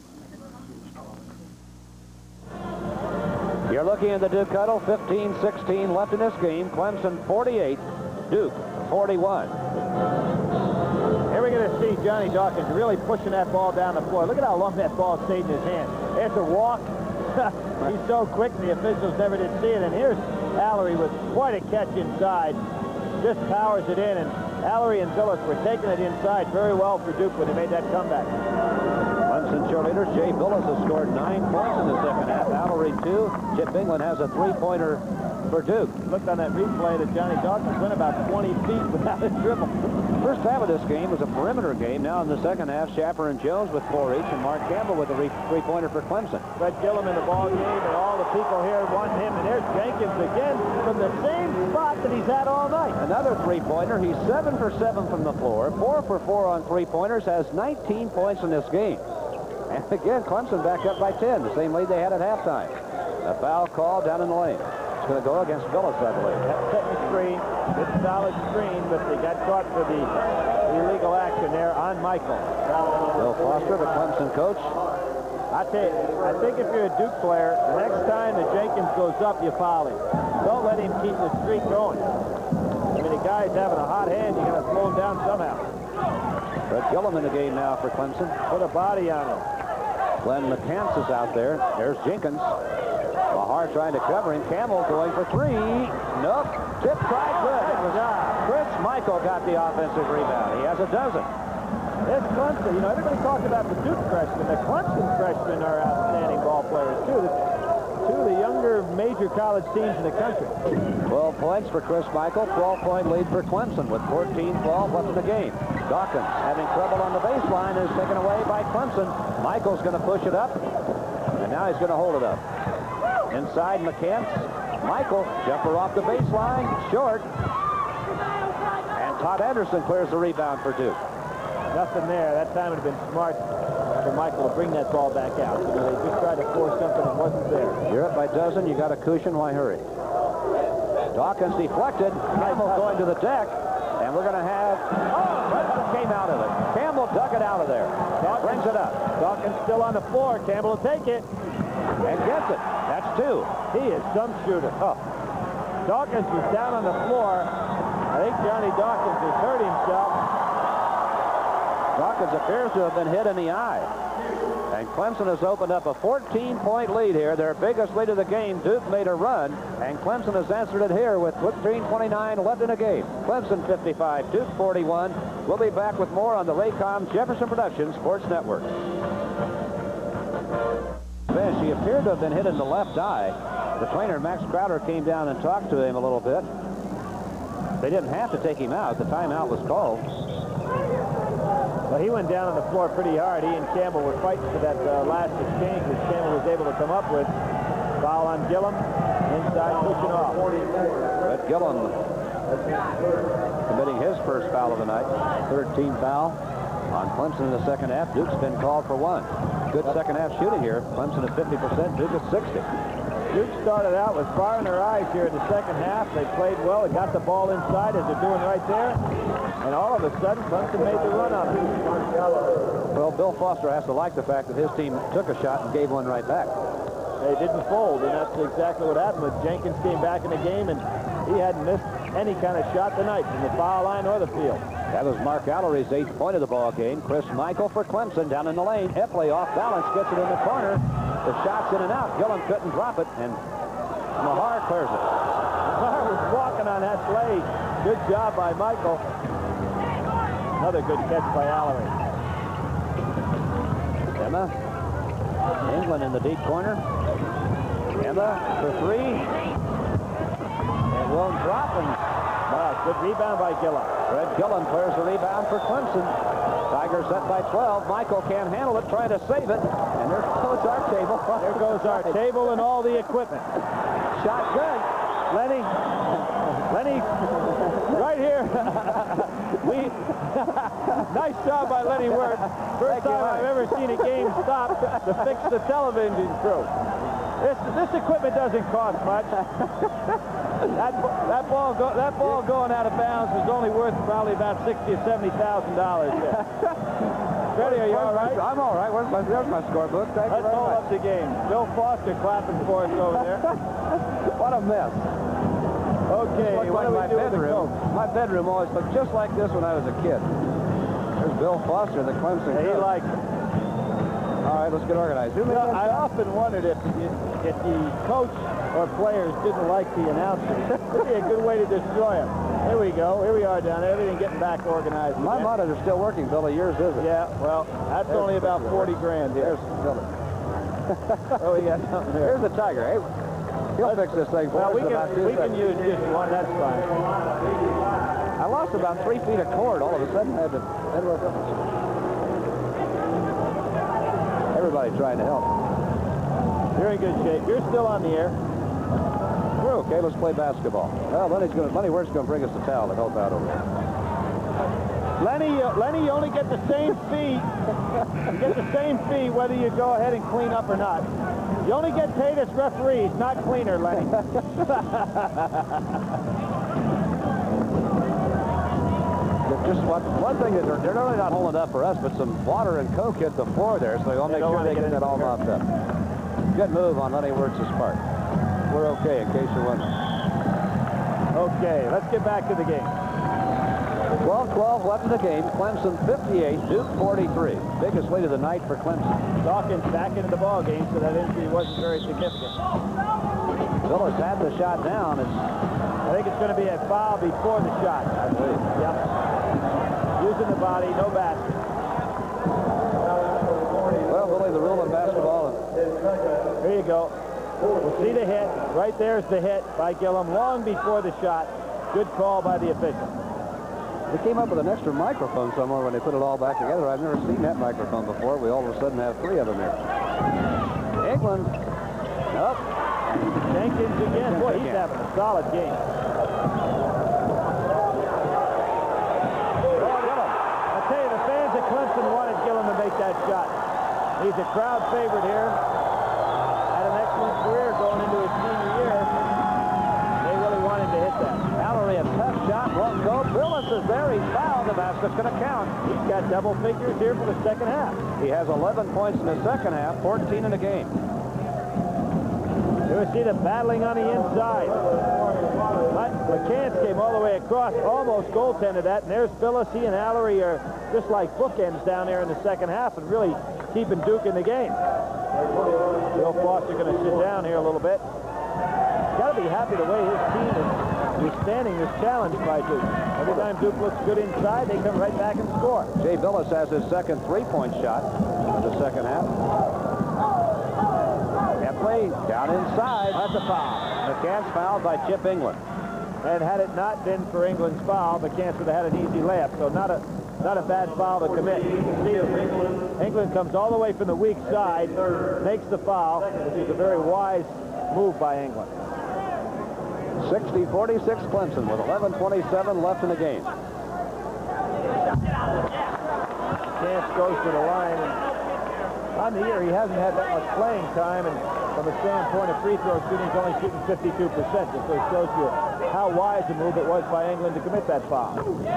Speaker 1: You're looking at the Duke Huddle, fifteen sixteen left in this game. Clemson forty-eight, Duke forty-one.
Speaker 2: Here we're going to see Johnny Dawkins really pushing that ball down the floor. Look at how long that ball stayed in his hand. It's a walk, He's so quick, the officials never did see it. And here's Allery with quite a catch inside. Just powers it in, and Allery and Billis were taking it inside very well for Duke when they made that comeback.
Speaker 1: Clemson cheerleaders, Jay Billis has scored nine points in the second half. Allery two. Chip England has a three-pointer for Duke.
Speaker 2: Looked on that replay that Johnny Dawkins went about twenty feet without a dribble.
Speaker 1: First half of this game was a perimeter game. Now in the second half, Schaffer and Jones with four each, and Mark Campbell with a three-pointer for Clemson.
Speaker 2: Fred Gillum in the ball game, and all the people here want him. And there's Jenkins again from the same spot that he's had all night.
Speaker 1: Another three-pointer. He's seven for seven from the floor, four for four on three-pointers, has nineteen points in this game. And again, Clemson back up by ten, the same lead they had at halftime. A foul call down in the lane. It's going to go against Billis, I believe.
Speaker 2: Setting the screen, good solid screen, but they got caught for the illegal action there on Michael.
Speaker 1: Bill Foster, the Clemson coach.
Speaker 2: I tell you, I think if you're a Duke player, the next time that Jenkins goes up, you foul him. Don't let him keep the streak going. I mean, the guy's having a hot hand. You got to slow him down somehow.
Speaker 1: Fred Gillum in the game now for Clemson.
Speaker 2: Put a body on him.
Speaker 1: Glenn McCants is out there. There's Jenkins. Mahar trying to cover him. Campbell going for three. Nope. Tip try. Good. That was Chris Michael got the offensive rebound. He has a dozen.
Speaker 2: This Clemson, you know, everybody talks about the Duke freshmen. The Clemson freshmen are outstanding ball players, too. The, two of the younger major college teams in the country.
Speaker 1: twelve points for Chris Michael. twelve-point lead for Clemson with fourteen twelve left in the game. Dawkins having trouble on the baseline is taken away by Clemson. Michael's going to push it up, and now he's going to hold it up. Inside McCants. Michael, jumper off the baseline, short. And Todd Anderson clears the rebound for Duke.
Speaker 2: Nothing there. That time it would have been smart for Michael to bring that ball back out. You know, they just tried to force something that wasn't there.
Speaker 1: You're up by a dozen. You got a cushion. Why hurry? Dawkins deflected. Campbell going to the deck. And we're going to have... Oh, Clemson came out of it. Campbell dug it out of there. That brings it up.
Speaker 2: Dawkins still on the floor. Campbell will take it.
Speaker 1: And gets it. That's two.
Speaker 2: He is some shooter. Oh. Dawkins was down on the floor. I think Johnny Dawkins has hurt himself.
Speaker 1: Dawkins appears to have been hit in the eye. And Clemson has opened up a fourteen-point lead here, their biggest lead of the game. Duke made a run, and Clemson has answered it here with fifteen twenty-nine left in the game. Clemson fifty-five, Duke forty-one. We'll be back with more on the Raycom Jefferson Productions Sports Network. She appeared to have been hit in the left eye. The trainer, Max Crowder, came down and talked to him a little bit. They didn't have to take him out. The timeout was called.
Speaker 2: Well, he went down on the floor pretty hard. He and Campbell were fighting for that uh, last exchange, which Campbell was able to come up with. Foul on Gillum. Inside, pushing off.
Speaker 1: But Gillum committing his first foul of the night. Third team foul on Clemson in the second half. Duke's been called for one. Good second half shooting here. Clemson at fifty percent, Duke at sixty.
Speaker 2: Duke started out with fire in their eyes here in the second half. They played well. They got the ball inside as they're doing right there. And all of a sudden, Clemson made the run on it.
Speaker 1: Well, Bill Foster has to like the fact that his team took a shot and gave one right back.
Speaker 2: They didn't fold, and that's exactly what happened. But Jenkins came back in the game, and he hadn't missed any kind of shot tonight from the foul line or the field.
Speaker 1: That was Mark Allery's eighth point of the ball game. Chris Michael for Clemson down in the lane. Epley off balance, gets it in the corner. The shot's in and out. Gillum couldn't drop it, and Mahar clears it.
Speaker 2: Mahar was walking on that play. Good job by Michael. Another good catch by Allery.
Speaker 1: Emma. England in the deep corner. Emma for three. It won't drop, and
Speaker 2: wow, good rebound by Gillum.
Speaker 1: Fred Gillum clears the rebound for Clemson. Tigers set by twelve. Michael can't handle it, trying to save it. And there goes our table.
Speaker 2: There goes our table and all the equipment.
Speaker 1: Shot good.
Speaker 2: Lenny, Lenny, right here. we, nice job by Lenny Wirth. First time I've ever seen a game stop to fix the television crew. This, this equipment doesn't cost much. That, that ball go, that ball going out of bounds was only worth probably about sixty or seventy thousand dollars. Freddie, are you all right?
Speaker 1: I'm all right. Where's my, there's my scorebook. Thank
Speaker 2: Let's
Speaker 1: you very
Speaker 2: hold
Speaker 1: much.
Speaker 2: up the game. Bill Foster clapping for us over there.
Speaker 1: What a mess.
Speaker 2: Okay,
Speaker 1: Like
Speaker 2: what do we
Speaker 1: my
Speaker 2: do with the
Speaker 1: bedroom.
Speaker 2: coach?
Speaker 1: My bedroom always looked just like this when I was a kid. There's Bill Foster, the Clemson
Speaker 2: Yeah, he
Speaker 1: coach.
Speaker 2: liked it.
Speaker 1: All right, let's get organized. Who
Speaker 2: You know, I often wondered if the, if the coach or players didn't like the announcers. It'd be a good way to destroy them. Here we go. Here we are down there. Everything getting back organized.
Speaker 1: My
Speaker 2: again.
Speaker 1: monitor's still working, Billy. Yours isn't.
Speaker 2: Yeah, well, that's
Speaker 1: There's
Speaker 2: only about
Speaker 1: the
Speaker 2: forty grand here.
Speaker 1: There's Billy.
Speaker 2: Oh, we got something there.
Speaker 1: Here's the Tiger. Hey, he'll fix this thing for
Speaker 2: Well,
Speaker 1: us
Speaker 2: we
Speaker 1: in
Speaker 2: can,
Speaker 1: about two
Speaker 2: we can
Speaker 1: seconds.
Speaker 2: use just one. That's fine.
Speaker 1: I lost about three feet of cord all of a sudden. I had to had to work up. Everybody trying to help.
Speaker 2: You're in good shape. You're still on the air.
Speaker 1: We're okay. Let's play basketball. Well, Lenny's going to, Lenny Wert's going to bring us the towel to help out over there.
Speaker 2: Lenny, uh, Lenny, you only get the same fee. You get the same fee whether you go ahead and clean up or not. You only get paid as referees, not cleaner, Lenny.
Speaker 1: Just one, one thing is they're, they're really not holding up for us, but some water and Coke hit the floor there, so they'll make
Speaker 2: don't
Speaker 1: sure
Speaker 2: wanna
Speaker 1: they
Speaker 2: get
Speaker 1: get that all
Speaker 2: into
Speaker 1: mopped up. Good move on Lenny Wert's part. We're okay, in case you're wondering.
Speaker 2: Okay, let's get back to the game.
Speaker 1: twelve twelve left in the game. Clemson fifty-eight, Duke forty-three. Biggest lead of the night for Clemson.
Speaker 2: Dawkins back into the ball game, so that injury wasn't very significant.
Speaker 1: Phillips had the shot down. It's,
Speaker 2: I think it's going to be a foul before the shot.
Speaker 1: I believe.
Speaker 2: Yep. Using the body, no basket.
Speaker 1: Well, Billy, the rule in basketball.
Speaker 2: Here you go. We'll see the hit. Right there's the hit by Gillum long before the shot. Good call by the official.
Speaker 1: They came up with an extra microphone somewhere when they put it all back together. I've never seen that microphone before. We all of a sudden have three of them here. England. Nope.
Speaker 2: Jenkins again. Boy, he's
Speaker 1: again.
Speaker 2: having a solid game. I tell you, the fans at Clemson wanted Gillum to make that shot. He's a crowd favorite here. Had an excellent career going into his senior year. They really wanted to hit that.
Speaker 1: Mallory, a tough shot, won't go. Billis is there. He's fouled. The basket's going to count.
Speaker 2: He's got double figures here for the second half.
Speaker 1: He has eleven points in the second half, fourteen in the game.
Speaker 2: Here we see them battling on the inside. McCants came all the way across, almost goaltended that, and there's Phyllis. He and Allery are just like bookends down there in the second half and really keeping Duke in the game. Bill Foster going to sit down here a little bit. Got to be happy the way his team is withstanding this challenge by Duke. Every time Duke looks good inside, they come right back and score.
Speaker 1: Jay Billis has his second three-point shot in the second half. Play down inside.
Speaker 2: That's a foul.
Speaker 1: McCants fouled by Chip England.
Speaker 2: And had it not been for England's foul, McCants would have had an easy layup. So not a not a bad foul to commit. You can see England, England comes all the way from the weak side, makes the foul, which is a very wise move by England.
Speaker 1: sixty forty-six Clemson with eleven twenty-seven left in the game.
Speaker 2: McCants goes to the line. And on the year, he hasn't had that much playing time, and from a standpoint of free throw shooting, he's only shooting fifty-two percent. Just so it shows you how wise a move it was by England to commit that foul.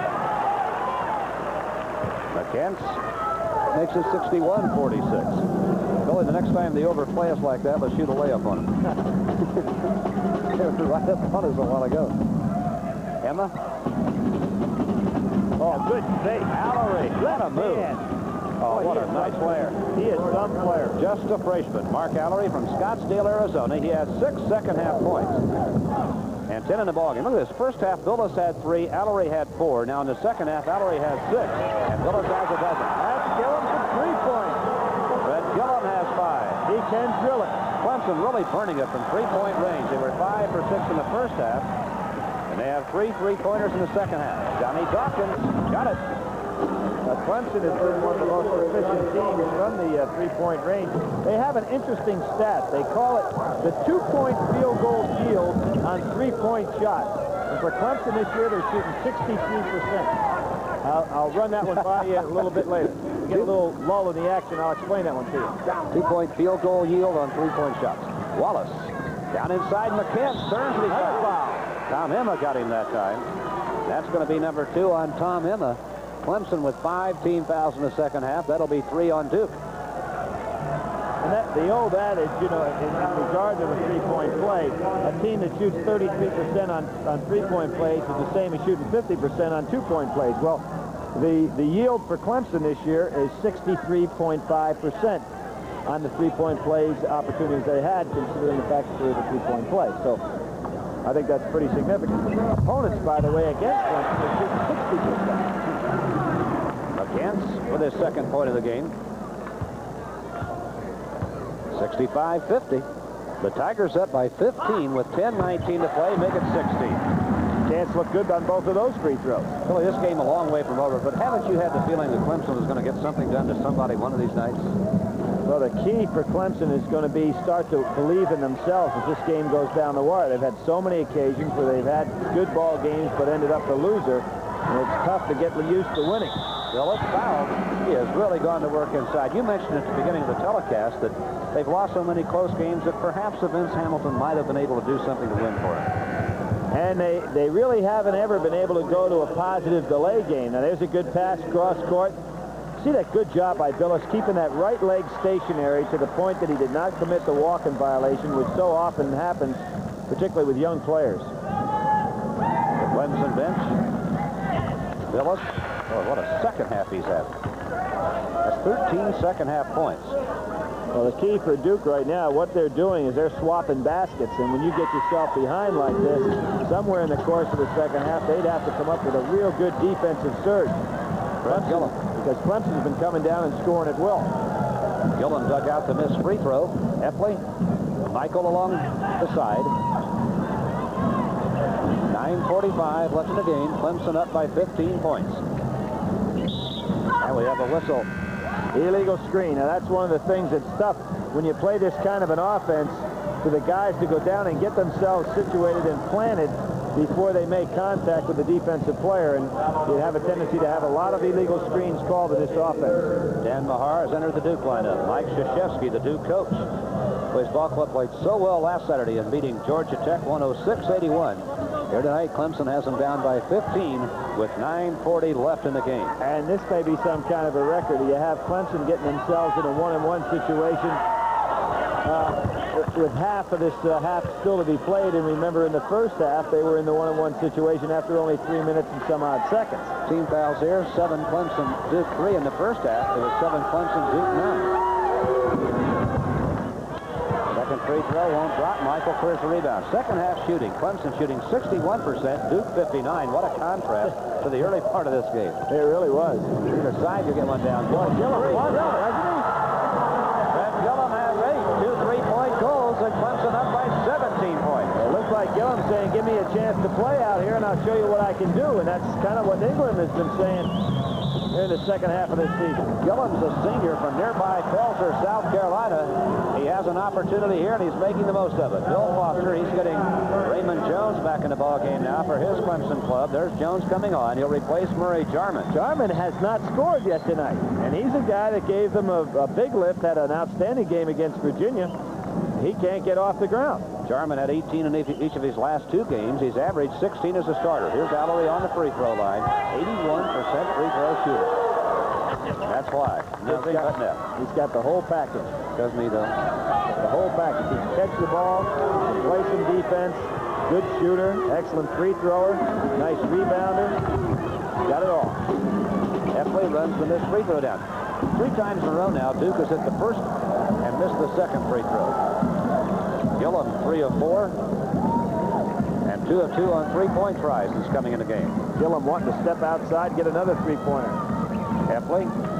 Speaker 1: McCants makes it sixty-one forty-six. Billy, the next time they overplay us like that, let's shoot a layup on them. They were right up on us a while ago. Emma.
Speaker 2: Oh, good save.
Speaker 1: Allery. What a move.
Speaker 2: Man.
Speaker 1: Oh,
Speaker 2: Boy,
Speaker 1: what
Speaker 2: he
Speaker 1: a
Speaker 2: is
Speaker 1: nice
Speaker 2: some-
Speaker 1: player.
Speaker 2: He is some player.
Speaker 1: Just a freshman. Mark Allery from Scottsdale, Arizona. He has six second half points. And ten in the ballgame. Look at this. First half, Billis had three. Allery had four. Now in the second half, Allery has six. And Billis has a dozen.
Speaker 2: That's Gillum for three points.
Speaker 1: Red Gillum has five.
Speaker 2: He can drill it.
Speaker 1: Clemson really burning it from three-point range. They were five for six in the first half. And they have three three-pointers in the second half. Johnny Dawkins got it.
Speaker 2: Uh, Clemson has been one of the most efficient teams from the uh, three-point range. They have an interesting stat. They call it the two-point field goal yield on three-point shots. And for Clemson this year, they're shooting sixty-three percent. I'll, I'll run that one by you a little bit later. We get a little lull in the action. I'll explain that one to you.
Speaker 1: Two-point field goal yield on three-point shots. Wallace down inside. McCants turns and he got a foul. Tom Emma got him that time. That's going to be number two on Tom Emma. Clemson with five team fouls in the second half. That'll be three on Duke.
Speaker 2: And that, the old adage, you know, in, in regard to a three-point play, a team that shoots thirty-three percent on, on three-point plays is the same as shooting fifty percent on two-point plays. Well, the, the yield for Clemson this year is sixty-three point five percent. on the three-point plays opportunities they had, considering the fact that there was a three-point play. So I think that's pretty significant. Opponents, by the way, against Clemson, they shoot sixty percent.
Speaker 1: Against with his second point of the game. sixty-five fifty. The Tigers up by fifteen with ten nineteen to play, make it sixteen.
Speaker 2: Chance looked good on both of those free throws.
Speaker 1: Billy, this game a long way from over, but haven't you had the feeling that Clemson was going to get something done to somebody one of these nights?
Speaker 2: Well, the key for Clemson is going to be start to believe in themselves as this game goes down the wire. They've had so many occasions where they've had good ball games but ended up the loser, and it's tough to get used to winning.
Speaker 1: Phillips fouled. He has really gone to work inside. You mentioned at the beginning of the telecast that they've lost so many close games that perhaps if Vince Hamilton might have been able to do something to win for him.
Speaker 2: And they, they really haven't ever been able to go to a positive delay game. Now, there's a good pass cross court. See that good job by Billis keeping that right leg stationary to the point that he did not commit the walk-in violation, which so often happens, particularly with young players.
Speaker 1: The Clemson bench. Billis. Oh, what a second half he's had. That's thirteen second half points.
Speaker 2: Well, the key for Duke right now, what they're doing is they're swapping baskets, and when you get yourself behind like this, somewhere in the course of the second half, they'd have to come up with a real good defensive surge. Clemson, because Clemson's been coming down and scoring at will.
Speaker 1: Gillum dug out the missed free throw. Epley, Michael along the side. nine forty-five left in the game. Clemson up by fifteen points. And we have a whistle.
Speaker 2: Illegal screen. Now, that's one of the things that's tough when you play this kind of an offense for the guys to go down and get themselves situated and planted before they make contact with the defensive player, and you have a tendency to have a lot of illegal screens called in this offense.
Speaker 1: Dan Mahar has entered the Duke lineup. Mike Krzyzewski, the Duke coach, who his ball club played so well last Saturday in beating Georgia Tech one oh six eighty-one. Here tonight, Clemson has them down by fifteen with nine forty left in the game.
Speaker 2: And this may be some kind of a record. You have Clemson getting themselves in a one-on-one situation uh, with half of this uh, half still to be played. And remember, in the first half, they were in the one-on-one situation after only three minutes and some odd seconds.
Speaker 1: Team fouls here, seven Clemson, Duke three in the first half. It was seven Clemson, Duke none. Second free throw won't drop. Michael clears the rebound. Second half shooting. Clemson shooting sixty-one percent, Duke fifty-nine. What a contrast to the early part of this game.
Speaker 2: It really was.
Speaker 1: Either side, you get one down. Well, Gillum, Gillum has eight. Two three-point goals, and Clemson up by seventeen points.
Speaker 2: It looks like Gillum saying, give me a chance to play out here, and I'll show you what I can do. And that's kind of what England has been saying in the second half of this season.
Speaker 1: Gillum's a senior from nearby Pelzer, South Carolina. He has an opportunity here, and he's making the most of it. Bill Foster, he's getting Raymond Jones back in the ballgame now for his Clemson club. There's Jones coming on. He'll replace Murray Jarman.
Speaker 2: Jarman has not scored yet tonight, and he's a guy that gave them a, a big lift, had an outstanding game against Virginia. He can't get off the ground.
Speaker 1: Jarman had eighteen in each of his last two games. He's averaged sixteen as a starter. Here's Allery on the free throw line. eighty-one percent free throw shooter. That's why. Nothing but net.
Speaker 2: He's got the whole package.
Speaker 1: Doesn't he, though?
Speaker 2: The whole package. He can catch the ball, play some defense, good shooter, excellent free thrower, nice rebounder. Got it all.
Speaker 1: Epley runs the missed free throw down. Three times in a row now, Duke has hit the first and missed the second free throw. Gillum, three of four, and two of two on three-point tries since coming in the game.
Speaker 2: Gillum wanting to step outside, get another three-pointer.
Speaker 1: Epley.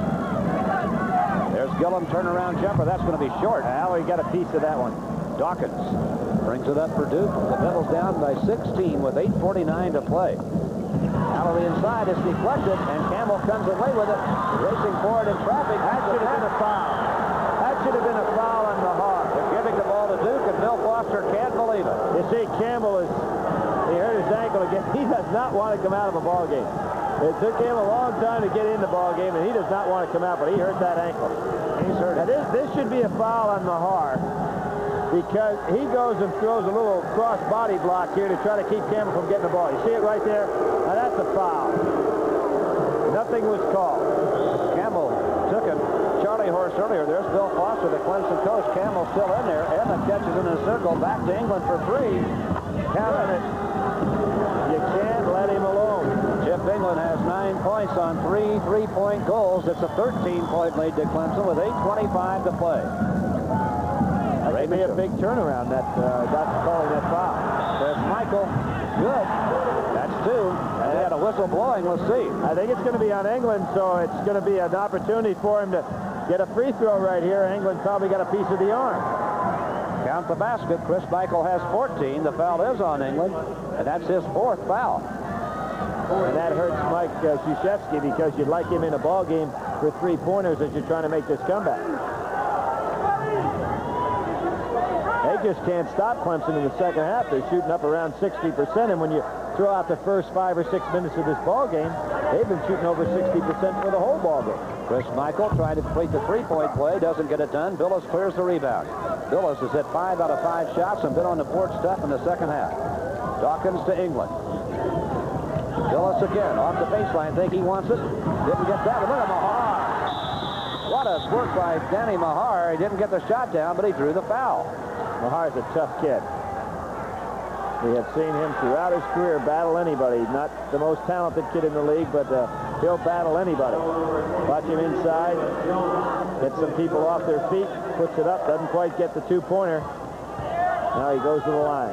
Speaker 1: There's Gillum, turnaround jumper. That's going to be short.
Speaker 2: Allery got a piece of that one.
Speaker 1: Dawkins brings it up for Duke. The Devils down by sixteen with eight forty-nine to play. Allery inside is deflected, and Campbell comes away with it. Racing forward in traffic.
Speaker 2: That should have been a foul. That should have been a foul on Mahar.
Speaker 1: They're giving the ball to Duke, and Bill Foster can't believe it.
Speaker 2: You see, Campbell is, he hurt his ankle again. He does not want to come out of a ball game. It took him a long time to get in the ball game, and he does not want to come out, but he hurt that ankle.
Speaker 1: He's hurt.
Speaker 2: Now, this, this should be a foul on Mahar, because he goes and throws a little cross body block here to try to keep Campbell from getting the ball. You see it right there? Now, that's a foul. Nothing was called.
Speaker 1: Campbell took him. Charlie Horse earlier. There's Bill Foster, the Clemson coach. Campbell still in there. Emma catches in a circle. Back to England for three. Counting it.
Speaker 2: You can't let him alone.
Speaker 1: Jeff England has nine nine points on three three-point goals. It's a thirteen-point lead to Clemson with eight twenty-five to play.
Speaker 2: That may be a big turnaround, that uh, Doctor calling that foul.
Speaker 1: There's Michael. Good. That's two. And they had a whistle blowing. Let's see.
Speaker 2: I think it's going to be on England, so it's going to be an opportunity for him to get a free throw right here. England probably got a piece of the arm.
Speaker 1: Count the basket. Chris Michael has fourteen. The foul is on England, and that's his fourth foul.
Speaker 2: And that hurts Mike uh, Krzyzewski because you'd like him in a ball game for three-pointers as you're trying to make this comeback. They just can't stop Clemson in the second half. They're shooting up around sixty percent, and when you throw out the first five or six minutes of this ball game, they've been shooting over sixty percent for the whole ball game.
Speaker 1: Chris Michael trying to complete the three-point play, doesn't get it done. Billis clears the rebound. Billis has hit five out of five shots and been on the board stuff in the second half. Dawkins to England. Billis again off the baseline, think he wants it. Didn't get that. Look at Mahar. What a work by Danny Mahar. He didn't get the shot down, but he drew the foul.
Speaker 2: Mahar's a tough kid. We have seen him throughout his career battle anybody. Not the most talented kid in the league, but uh, he'll battle anybody. Watch him inside, get some people off their feet, puts it up, doesn't quite get the two-pointer. Now he goes to the line.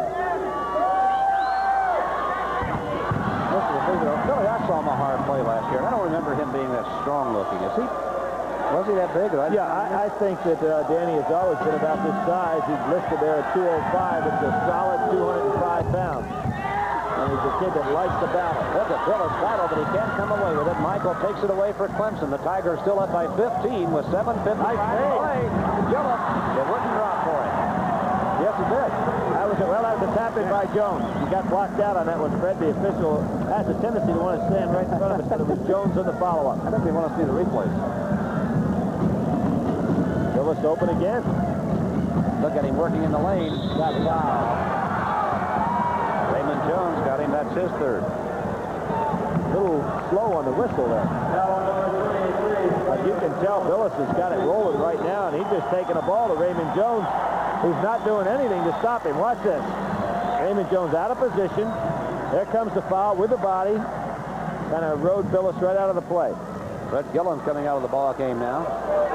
Speaker 1: This is a big deal. Billy, I saw Mahar play last year, and I don't remember him being that strong-looking. Is he? Was he that big? I
Speaker 2: yeah, I, I think that uh, Danny has always been about this size. He's listed there at two oh five. It's a solid two hundred five pounds. And he's a kid that likes the battle.
Speaker 1: Look at Billis battle, but he can't come away with it. Michael takes it away for Clemson. The Tigers still up by fifteen with seven fifty-five to play. Gillett, it wouldn't drop for him. Yes, it did.
Speaker 2: That was a, well, that was a tap-in by Jones. He got blocked out on that one, Fred. The official has a tendency to want to stand right in front of us, but it was Jones on the follow-up.
Speaker 1: I think they want to see the replays.
Speaker 2: Billis open again.
Speaker 1: Look at him working in the lane. Got foul. Raymond Jones got him. That's his third.
Speaker 2: A little slow on the whistle there. Like you can tell, Billis has got it rolling right now, and he's just taking a ball to Raymond Jones, who's not doing anything to stop him. Watch this. Raymond Jones out of position. There comes the foul with the body. Kind of rode Billis right out of the play.
Speaker 1: Brett Gillen's coming out of the ball game now.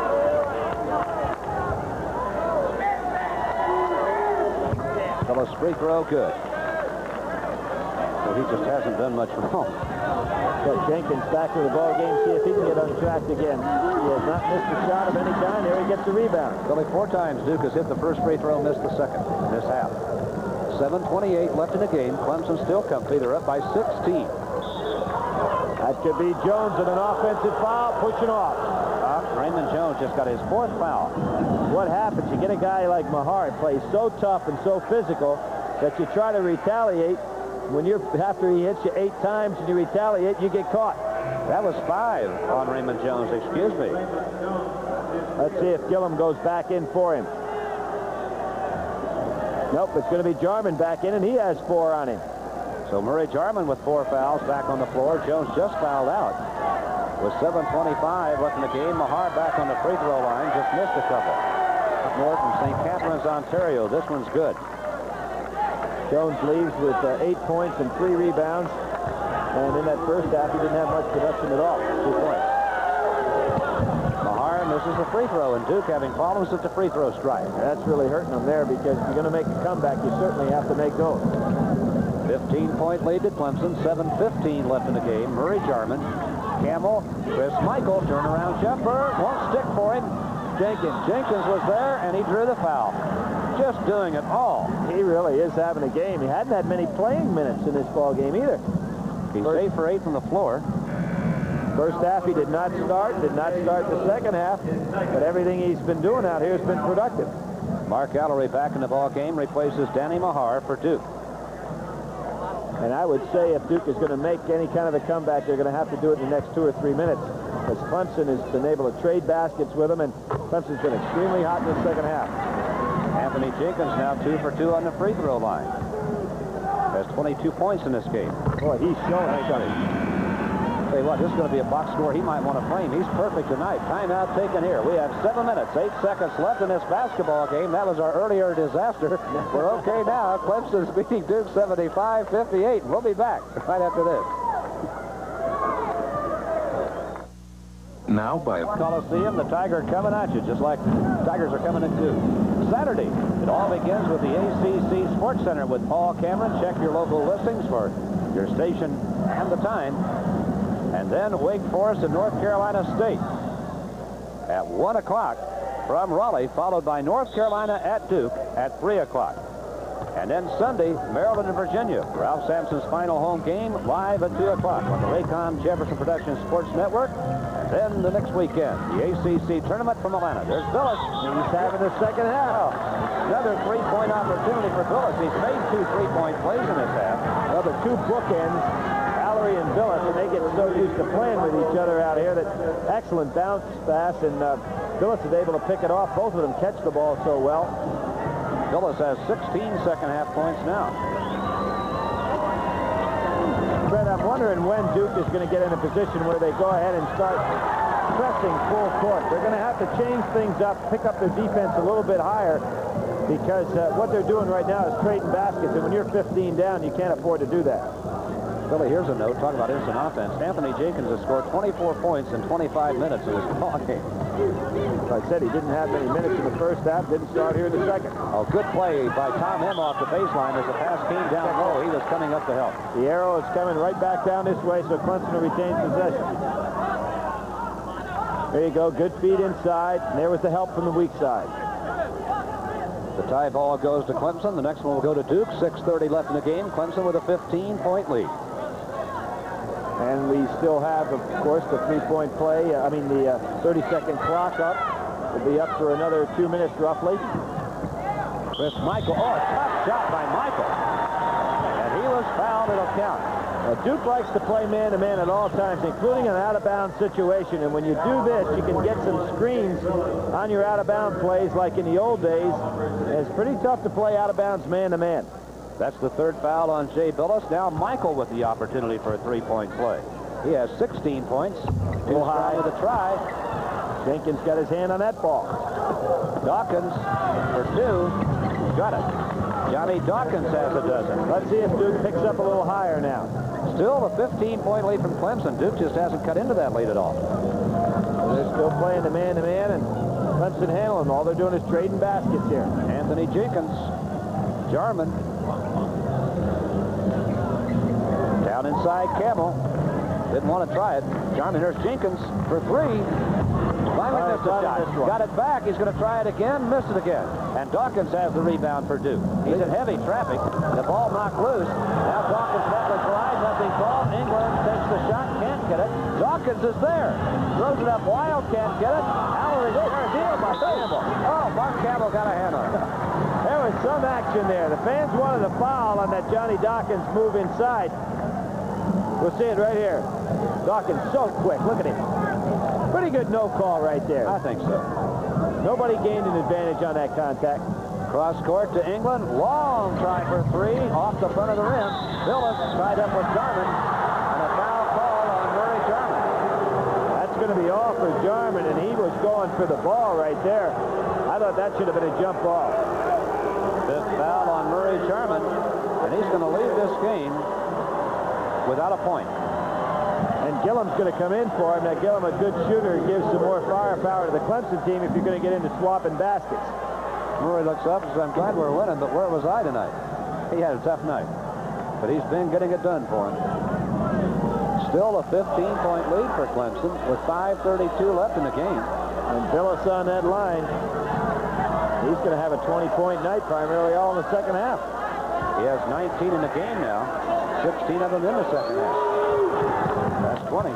Speaker 1: Billis free throw, good. So he just hasn't done much wrong.
Speaker 2: Got Jenkins back to the ball game, see if he can get untracked again. He has not missed a shot of any kind. There he gets the rebound.
Speaker 1: Only four times Duke has hit the first free throw, missed the second in this half. seven twenty-eight left in the game. Clemson still comfy. They're up by sixteen.
Speaker 2: That could be Jones and an offensive foul, pushing off.
Speaker 1: Uh, Raymond Jones just got his fourth foul.
Speaker 2: What happens? You get a guy like Mahar, plays so tough and so physical that you try to retaliate. When you're after he hits you eight times and you retaliate, you get caught.
Speaker 1: That was five on Raymond Jones, excuse me.
Speaker 2: Let's see if Gillum goes back in for him. Nope, it's going to be Jarman back in, and he has four on him.
Speaker 1: So Murray Jarman with four fouls back on the floor. Jones just fouled out. With seven twenty-five left in the game, Mahar back on the free throw line, just missed a couple. Up north from Saint Catharines, Ontario. This one's good.
Speaker 2: Jones leaves with uh, eight points and three rebounds. And in that first half, he didn't have much production at all. Two points.
Speaker 1: Mahar misses the free throw, and Duke having problems at the free throw strike.
Speaker 2: That's really hurting them there because if you're going to make a comeback, you certainly have to make those.
Speaker 1: fifteen-point lead to Clemson. seven fifteen left in the game. Murray Jarman, Campbell, Chris Michael, turnaround jumper, won't stick for him. Jenkins. Jenkins was there, and he drew the foul. Just doing it all.
Speaker 2: He really is having a game. He hadn't had many playing minutes in this ball game either.
Speaker 1: He's eight for eight from the floor.
Speaker 2: First half, he did not start, did not start the second half, but everything he's been doing out here has been productive.
Speaker 1: Mark Gallery back in the ball game, replaces Danny Mahar for Duke.
Speaker 2: And I would say if Duke is going to make any kind of a comeback, they're going to have to do it in the next two or three minutes. Because Clemson has been able to trade baskets with them, and Clemson's been extremely hot in the second half.
Speaker 1: Anthony Jenkins now two for two on the free throw line. Has twenty-two points in this game.
Speaker 2: Boy, he's showing something.
Speaker 1: Tell you what, this is going to be a box score he might want to frame. He's perfect tonight. Timeout taken here. We have seven minutes, eight seconds left in this basketball game. That was our earlier disaster. We're okay now. Clemson's beating Duke seventy-five fifty-eight. We'll be back right after this.
Speaker 8: now by...
Speaker 1: Coliseum, the Tiger coming at you, just like Tigers are coming in too. Saturday, it all begins with the A C C Sports Center with Paul Cameron. Check your local listings for your station and the time. And then Wake Forest and North Carolina State at one o'clock from Raleigh, followed by North Carolina at Duke at three o'clock. And then Sunday, Maryland and Virginia. Ralph Sampson's final home game live at two o'clock on the Raycom Jefferson Productions Sports Network. And then the next weekend, the A C C tournament from Atlanta. There's Billis. He's having the second half. Another three-point opportunity for Billis. He's made two three-point plays in this half.
Speaker 2: Well, the two bookends, Valerie and Billis, and they get so used to playing with each other out here that excellent bounce pass, and uh, Billis is able to pick it off. Both of them catch the ball so well.
Speaker 1: Billis has sixteen second half points now.
Speaker 2: Fred, I'm wondering when Duke is going to get in a position where they go ahead and start pressing full court. They're going to have to change things up, pick up their defense a little bit higher, because uh, what they're doing right now is trading baskets, and when you're fifteen down, you can't afford to do that.
Speaker 1: Billy, here's a note. Talk about instant offense. Anthony Jenkins has scored twenty-four points in twenty-five minutes in this ball game.
Speaker 2: I said he didn't have many minutes in the first half, didn't start here in the second.
Speaker 1: Oh, good play by Tom Hem off the baseline as the pass came down low. He was coming up to help.
Speaker 2: The arrow is coming right back down this way, so Clemson will retain possession. There you go, good feed inside, and there was the help from the weak side.
Speaker 1: The tie ball goes to Clemson. The next one will go to Duke. six thirty left in the game. Clemson with a fifteen-point lead.
Speaker 2: And we still have, of course, the three-point play. Uh, I mean, the thirty-second uh, clock up. Will be up for another two minutes, roughly.
Speaker 1: Chris Michael. Oh, a tough shot by Michael. And he was fouled. It'll count.
Speaker 2: Uh, Duke likes to play man-to-man at all times, including an out-of-bounds situation. And when you do this, you can get some screens on your out-of-bounds plays like in the old days. It's pretty tough to play out-of-bounds man-to-man.
Speaker 1: That's the third foul on Jay Billis. Now Michael with the opportunity for a three-point play. He has sixteen points. Too high with a try.
Speaker 2: Jenkins got his hand on that ball.
Speaker 1: Dawkins for two. Got it. Johnny Dawkins has a dozen.
Speaker 2: Let's see if Duke picks up a little higher now.
Speaker 1: Still a fifteen-point lead from Clemson. Duke just hasn't cut into that lead at all.
Speaker 2: They're still playing the man-to-man, and Clemson handling. All they're doing is trading baskets here.
Speaker 1: Anthony Jenkins. Jarman. Down inside Camel. Didn't want to try it. Jarman, here's Jenkins for three. Finally
Speaker 2: Oh,
Speaker 1: missed a
Speaker 2: got
Speaker 1: shot. Got it back. He's going to try it again. Missed it again. And Dawkins has the rebound for Duke. He's in heavy traffic. The ball knocked loose. Now Dawkins met with Clyde. Nothing called. England takes the shot. Can't get it. Dawkins is there. Throws it up wild. Can't get it. Allery there. A deal by Campbell. Oh, Mark Campbell got a hand on it.
Speaker 2: There was some action there. The fans wanted a foul on that Johnny Dawkins move inside. We'll see it right here. Dawkins so quick. Look at him. Pretty good no call right there.
Speaker 1: I think so.
Speaker 2: Nobody gained an advantage on that contact.
Speaker 1: Cross court to England. Long try for three. Off the front of the rim. Billis tied up with Jarman. And a foul call on Murray Jarman.
Speaker 2: That's going to be all for Jarman, and he was going for the ball right there. I thought that should have been a jump ball.
Speaker 1: Fifth foul on Murray Jarman. And he's going to leave this game without a point.
Speaker 2: And Gillum's going to come in for him. Now, Gillum, a good shooter, gives some more firepower to the Clemson team if you're going to get into swapping baskets.
Speaker 1: Murray looks up and says, I'm glad we're winning, but where was I tonight? He had a tough night. But he's been getting it done for him. Still a fifteen-point lead for Clemson with five thirty-two left in the game.
Speaker 2: And Billis on that line. He's going to have a twenty-point night, primarily all in the second half.
Speaker 1: He has nineteen in the game now. sixteen of them in the second half. That's twenty.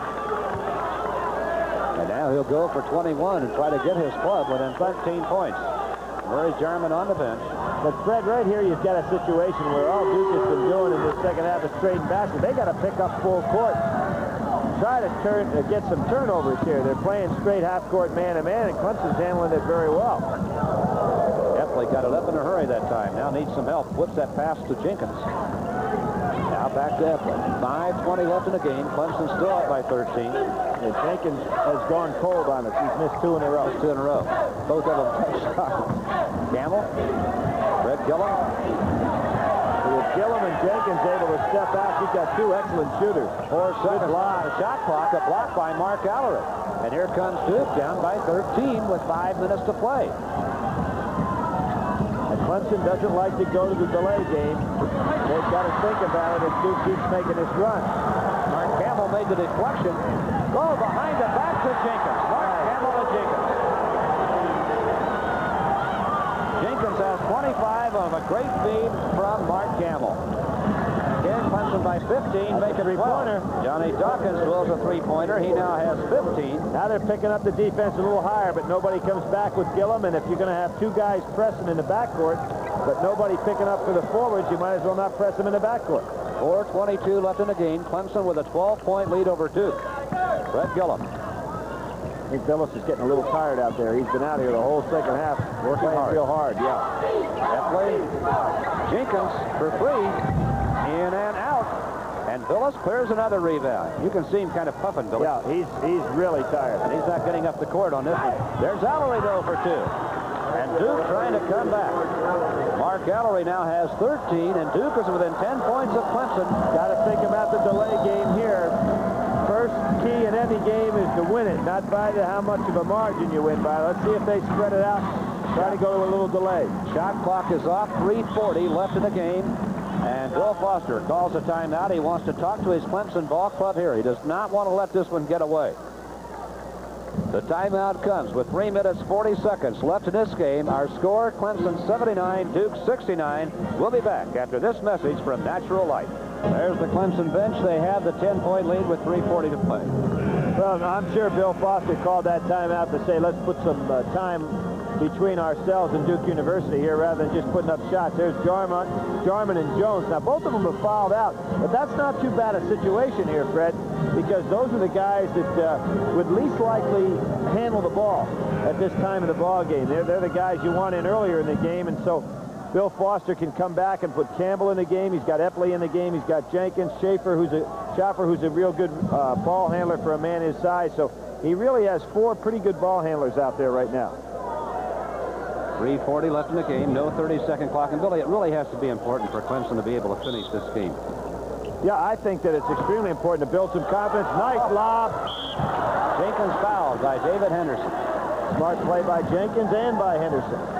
Speaker 1: And now he'll go for twenty-one and try to get his club within thirteen points. Murray Jarman on the bench.
Speaker 2: But Fred, right here you've got a situation where all Duke has been doing in this second half is trading baskets. They got to pick up full court. Try to turn, uh, get some turnovers here. They're playing straight half-court man-to-man, and Clemson's handling it very well.
Speaker 1: Epley got it up in a hurry that time. Now needs some help. Flips that pass to Jenkins. Now back to Epley. five twenty left in the game. Clemson still up by thirteen.
Speaker 2: And Jenkins has gone cold on us. He's missed two in a row.
Speaker 1: Two in a row. Both of them take shots. Gamble. Red Gillum.
Speaker 2: He will Gillum and Jenkins able to step out. You've got two excellent shooters.
Speaker 1: Four seconds on the shot clock, a block by Mark Allery. And here comes Duke down by thirteen with five minutes to play.
Speaker 2: And Clemson doesn't like to go to the delay game. They've got to think about it as Duke keeps making this run.
Speaker 1: Mark Campbell made the deflection. Go behind the back to Jenkins. Mark Campbell to Jenkins. Jenkins has twenty-five of a great feed from Mark Campbell. Again, Clemson by fifteen, make it three-pointer. Johnny Dawkins drills a three-pointer. He now has fifteen.
Speaker 2: Now they're picking up the defense a little higher, but nobody comes back with Gillum. And if you're going to have two guys pressing in the backcourt, but nobody picking up for the forwards, you might as well not press them in the backcourt.
Speaker 1: four twenty-two left in the game. Clemson with a twelve-point lead over Duke. Fred Gillum.
Speaker 2: I think Phillips is getting a little tired out there. He's been out here the whole second half, working hard. real hard, yeah.
Speaker 1: Epley, Jenkins for three, in and out. And Phillips clears another rebound. You can see him kind of puffing, Phillips.
Speaker 2: Yeah, he's, he's really tired.
Speaker 1: And he's not getting up the court on this one. There's Allery, though, for two. And Duke trying to come back. Mark Allery now has thirteen, and Duke is within ten points of Clemson.
Speaker 2: Got to think about the delay game here. First key in any game is to win it, not by the, how much of a margin you win by. Let's see if they spread it out. Try to go to a little delay.
Speaker 1: Shot clock is off, three forty left in the game. And Bill Foster calls a timeout. He wants to talk to his Clemson ball club here. He does not want to let this one get away. The timeout comes with three minutes, forty seconds left in this game. Our score, Clemson seventy-nine, Duke sixty-nine. We'll be back after this message from Natural Light. There's the Clemson bench. They have the ten-point lead with three forty to play.
Speaker 2: Well, I'm sure Bill Foster called that timeout to say, let's put some uh, time between ourselves and Duke University here rather than just putting up shots. There's Jarman, Jarman and Jones. Now, both of them have fouled out, but that's not too bad a situation here, Fred, because those are the guys that uh, would least likely handle the ball at this time of the ball game. They're, they're the guys you want in earlier in the game, and so Bill Foster can come back and put Campbell in the game. He's got Epley in the game. He's got Jenkins, Schaefer, who's a Schaffer, who's a real good uh, ball handler for a man his size. So he really has four pretty good ball handlers out there right now.
Speaker 1: three forty left in the game, no thirty-second clock. And Billy, it really has to be important for Clemson to be able to finish this game.
Speaker 2: Yeah, I think that it's extremely important to build some confidence. Nice lob.
Speaker 1: Jenkins fouled by David Henderson.
Speaker 2: Smart play by Jenkins and by Henderson.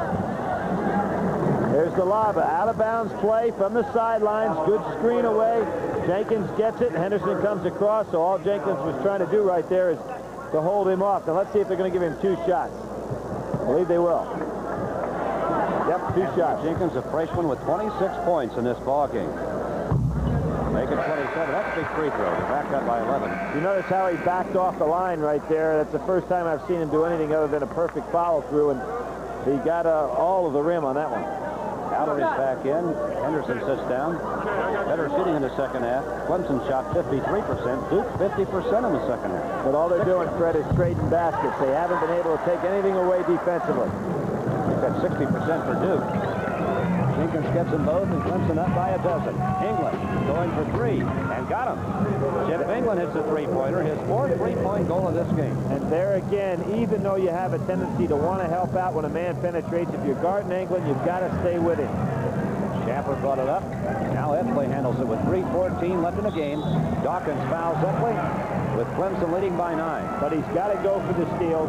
Speaker 2: There's the lob, out of bounds play from the sidelines. Good screen away. Jenkins gets it. Henderson comes across. So all Jenkins was trying to do right there is to hold him off. Now let's see if they're going to give him two shots. I believe they will. Yep, two
Speaker 1: Anthony
Speaker 2: shots.
Speaker 1: Jenkins, a freshman with twenty-six points in this ball game. Make it twenty-seven. That's a big free throw. They're back up by eleven.
Speaker 2: You notice how he backed off the line right there. That's the first time I've seen him do anything other than a perfect follow through, and he got uh, all of the rim on that one.
Speaker 1: Allery's back in. Henderson sits down. Better shooting in the second half. Clemson shot fifty-three percent. Duke fifty percent in the second half.
Speaker 2: But all they're doing, Fred, is trading baskets. They haven't been able to take anything away defensively.
Speaker 1: They've got sixty percent for Duke. Jenkins gets them both, and Clemson up by a dozen. England going for three, and got him. Chip England hits a three-pointer, his fourth three-point goal of this game.
Speaker 2: And there again, even though you have a tendency to want to help out when a man penetrates, if you're guarding England, you've got to stay with him.
Speaker 1: Schaffer brought it up. Now Epley handles it with three fourteen left in the game. Dawkins fouls Epley, with Clemson leading by nine.
Speaker 2: But he's got to go for the steals.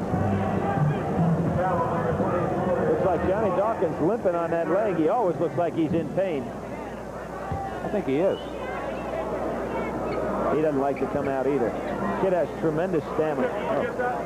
Speaker 2: Looks like Johnny Dawkins limping on that leg. He always looks like he's in pain.
Speaker 1: I think he is.
Speaker 2: He doesn't like to come out either. Kid has tremendous stamina. Oh.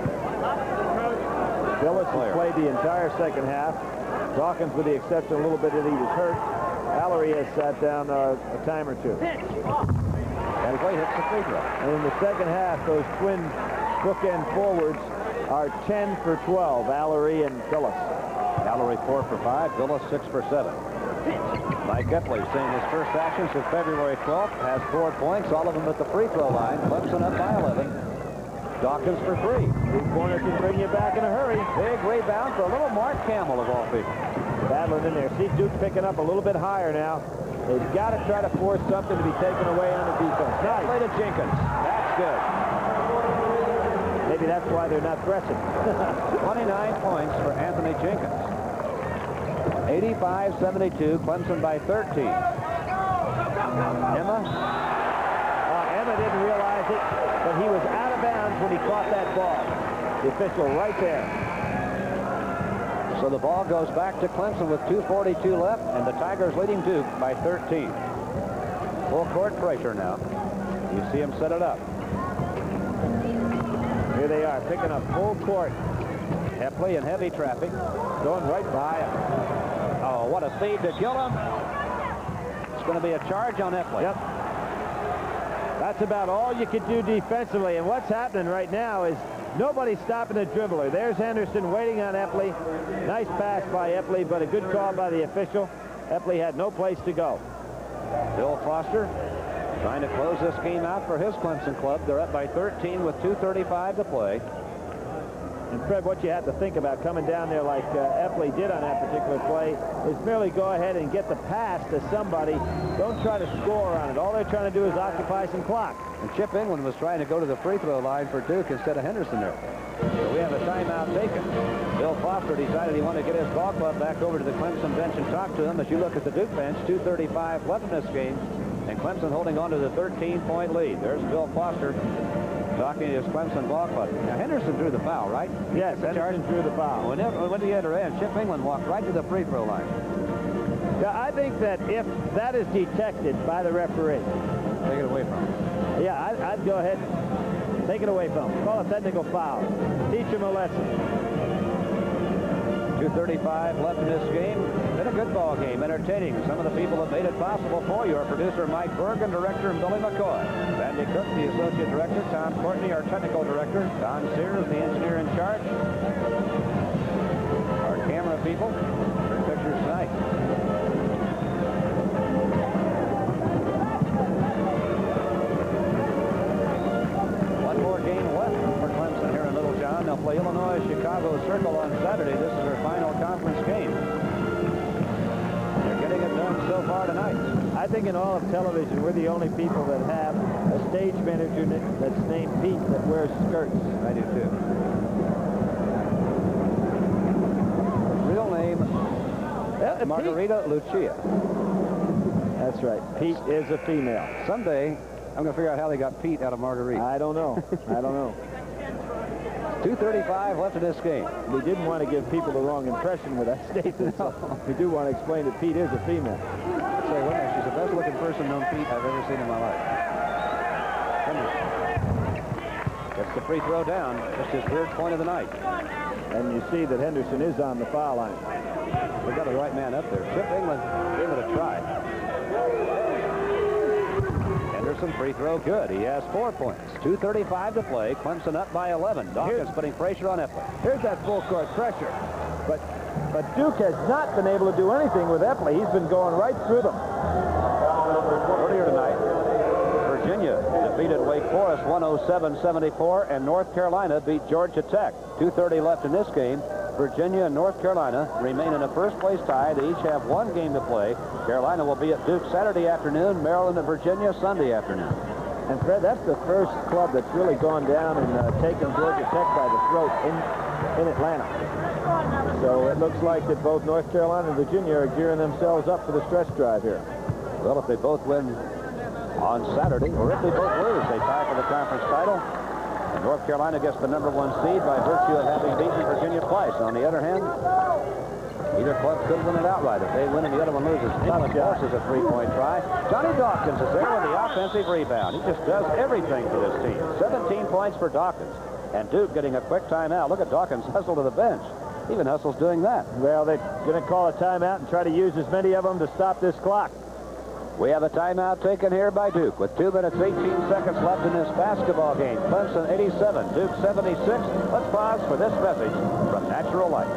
Speaker 2: Phillips has played the entire second half. Dawkins, with the exception a little bit that he was hurt. Allery has sat down uh, a time or two.
Speaker 1: And Clay hits the free throw.
Speaker 2: And in the second half, those twin bookend forwards are ten for twelve, Allery and Phillips.
Speaker 1: Allery four for five, Phillips six for seven. Mike Epley saying his first action since February twelfth, has four points, all of them at the free throw line. Clemson up by eleven. Dawkins for three.
Speaker 2: Two-pointer can bring you back in a hurry.
Speaker 1: Big rebound for a little Mark Campbell of all people.
Speaker 2: Battling in there. See Duke picking up a little bit higher now. They've got to try to force something to be taken away on the defense. Nice.
Speaker 1: Play to Jenkins. That's good.
Speaker 2: Maybe that's why they're not pressing.
Speaker 1: twenty-nine points for Anthony Jenkins. eighty-five seventy-two, Clemson by thirteen.
Speaker 2: Emma? Uh, Emma didn't realize it, but he was out of bounds when he caught that ball. The official right there.
Speaker 1: So the ball goes back to Clemson with two forty-two left, and the Tigers leading Duke by thirteen. Full court pressure now. You see him set it up.
Speaker 2: Here they are, picking up full court.
Speaker 1: Epley in heavy traffic.
Speaker 2: Going right by him.
Speaker 1: Oh, what a feed to kill him. It's going to be a charge on Epley.
Speaker 2: Yep. That's about all you could do defensively. And what's happening right now is nobody's stopping the dribbler. There's Henderson waiting on Epley. Nice pass by Epley, but a good call by the official. Epley had no place to go.
Speaker 1: Bill Foster trying to close this game out for his Clemson club. They're up by thirteen with two thirty-five to play.
Speaker 2: And Fred, what you have to think about coming down there like uh, Epley did on that particular play is merely go ahead and get the pass to somebody. Don't try to score on it. All they're trying to do is occupy some clock.
Speaker 1: And Chip England was trying to go to the free throw line for Duke instead of Henderson there. So we have a timeout taken. Bill Foster decided he wanted to get his ball club back over to the Clemson bench and talk to them. As you look at the Duke bench, two thirty-five left in this game, and Clemson holding on to the thirteen point lead. There's Bill Foster talking to his Clemson ball club. Now, Henderson drew the foul, right?
Speaker 2: Yes, Henderson drew the foul.
Speaker 1: When, when the other end, Chip England walked right to the free throw line.
Speaker 2: Yeah, I think that if that is detected by the referee,
Speaker 1: take it away from him.
Speaker 2: Yeah, I'd, I'd go ahead and take it away from him. Call a technical foul. Teach him a lesson.
Speaker 1: two thirty-five left in this game. Been a good ball game, entertaining. Some of the people have made it possible for you. Our producer, Mike Berg, and director, Billy McCoy. Randy Cook, the associate director. Tom Courtney, our technical director. Don Sears, the engineer in charge. Our camera people. Their pictures tonight. One more game left for Clemson here in Littlejohn. They'll play Illinois Chicago Circle on Saturday. This is their final conference game. They're getting it done so far tonight.
Speaker 2: I think in all of television, we're the only people that have a stage manager that's named Pete that wears skirts.
Speaker 1: I do too. Real name, uh, Margarita Pete. Lucia.
Speaker 2: That's right. Pete is a female.
Speaker 1: Someday, I'm going to figure out how they got Pete out of Margarita.
Speaker 2: I don't know. I don't know.
Speaker 1: two thirty-five left in this game.
Speaker 2: We didn't want to give people the wrong impression with that statement. So we do want to explain that Pete is a female.
Speaker 1: Say, wait a minute, she's the best looking person known Pete I've ever seen in my life. Gets the free throw down. Just his third point of the night.
Speaker 2: And you see that Henderson is on the foul line.
Speaker 1: We got the right man up there. Chip England gave it a try. Henderson free throw good. He has four points. two thirty-five to play. Clemson up by eleven. Dawkins Here's, putting pressure on Epley.
Speaker 2: Here's that full court pressure. But but Duke has not been able to do anything with Epley. He's been going right through them.
Speaker 1: Earlier tonight, Virginia defeated Wake Forest one oh seven seventy-four, and North Carolina beat Georgia Tech. two thirty left in this game. Virginia and North Carolina remain in a first-place tie. They each have one game to play. Carolina will be at Duke Saturday afternoon, Maryland and Virginia Sunday afternoon.
Speaker 2: And, Fred, that's the first club that's really gone down and uh, taken Georgia Tech by the throat in, in Atlanta. So it looks like that both North Carolina and Virginia are gearing themselves up for the stretch drive here.
Speaker 1: Well, if they both win on Saturday, or if they both lose, they tie for the conference title. And North Carolina gets the number one seed by virtue of having beaten Virginia twice. On the other hand, either club could win it outright. If they win and the other one loses, Dallas forces a three-point try. Johnny Dawkins is there with the offensive rebound. He just does everything for this team. seventeen points for Dawkins. And Duke getting a quick timeout. Look at Dawkins hustle to the bench. Even Hustle's doing that.
Speaker 2: Well, they're going to call a timeout and try to use as many of them to stop this clock.
Speaker 1: We have a timeout taken here by Duke with two minutes, eighteen seconds left in this basketball game. Clemson eighty-seven, Duke seventy-six. Let's pause for this message from Natural Light.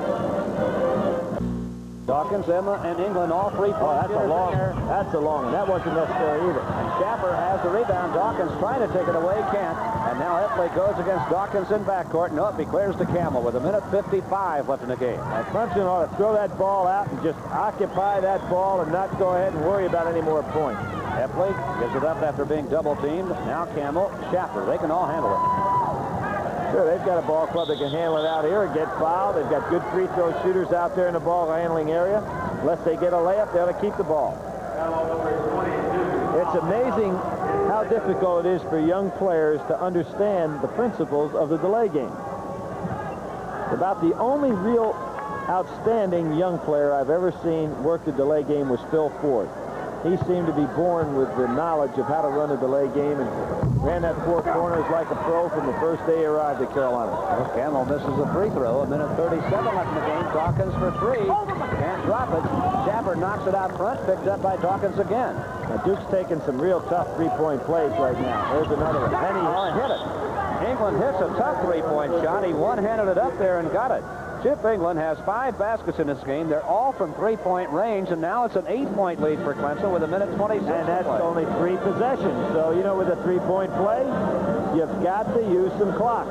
Speaker 1: Dawkins, Emma, and England all three points.
Speaker 2: Oh, that's a long That's a long one. That wasn't necessary either.
Speaker 1: And Schaffer has the rebound. Dawkins trying to take it away, can't. And now Epley goes against Dawkins in backcourt. Nope, he clears the camel with a minute fifty-five left in the game.
Speaker 2: Now, Clemson ought to throw that ball out and just occupy that ball and not go ahead and worry about any more points.
Speaker 1: Epley gives it up after being double-teamed. Now Camel, Schaffer. They can all handle it.
Speaker 2: Sure, they've got a ball club that can handle it out here and get fouled. They've got good free throw shooters out there in the ball handling area. Unless they get a layup, they'll keep the ball. It's amazing how difficult it is for young players to understand the principles of the delay game. About the only real outstanding young player I've ever seen work the delay game was Phil Ford. He seemed to be born with the knowledge of how to run a delay game and ran that four corners like a pro from the first day he arrived at Carolina.
Speaker 1: Well, Campbell misses a free throw. A minute thirty-seven left in the game. Dawkins for three. Can't drop it. Schaffer knocks it out front. Picked up by Dawkins again.
Speaker 2: Now, Duke's taking some real tough three-point plays right now. There's another one. And he
Speaker 1: oh, hit it. England hits a tough three-point shot. He one-handed it up there and got it. Chip England has five baskets in this game. They're all from three-point range, and now it's an eight-point lead for Clemson with a minute twenty-six.
Speaker 2: And that's only three possessions. So, you know, with a three-point play, you've got to use some clock.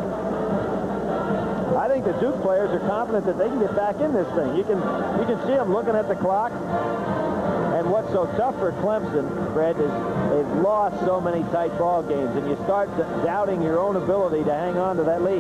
Speaker 2: I think the Duke players are confident that they can get back in this thing. You can, you can see them looking at the clock. And what's so tough for Clemson, Fred, is they've lost so many tight ball games, and you start doubting your own ability to hang on to that lead.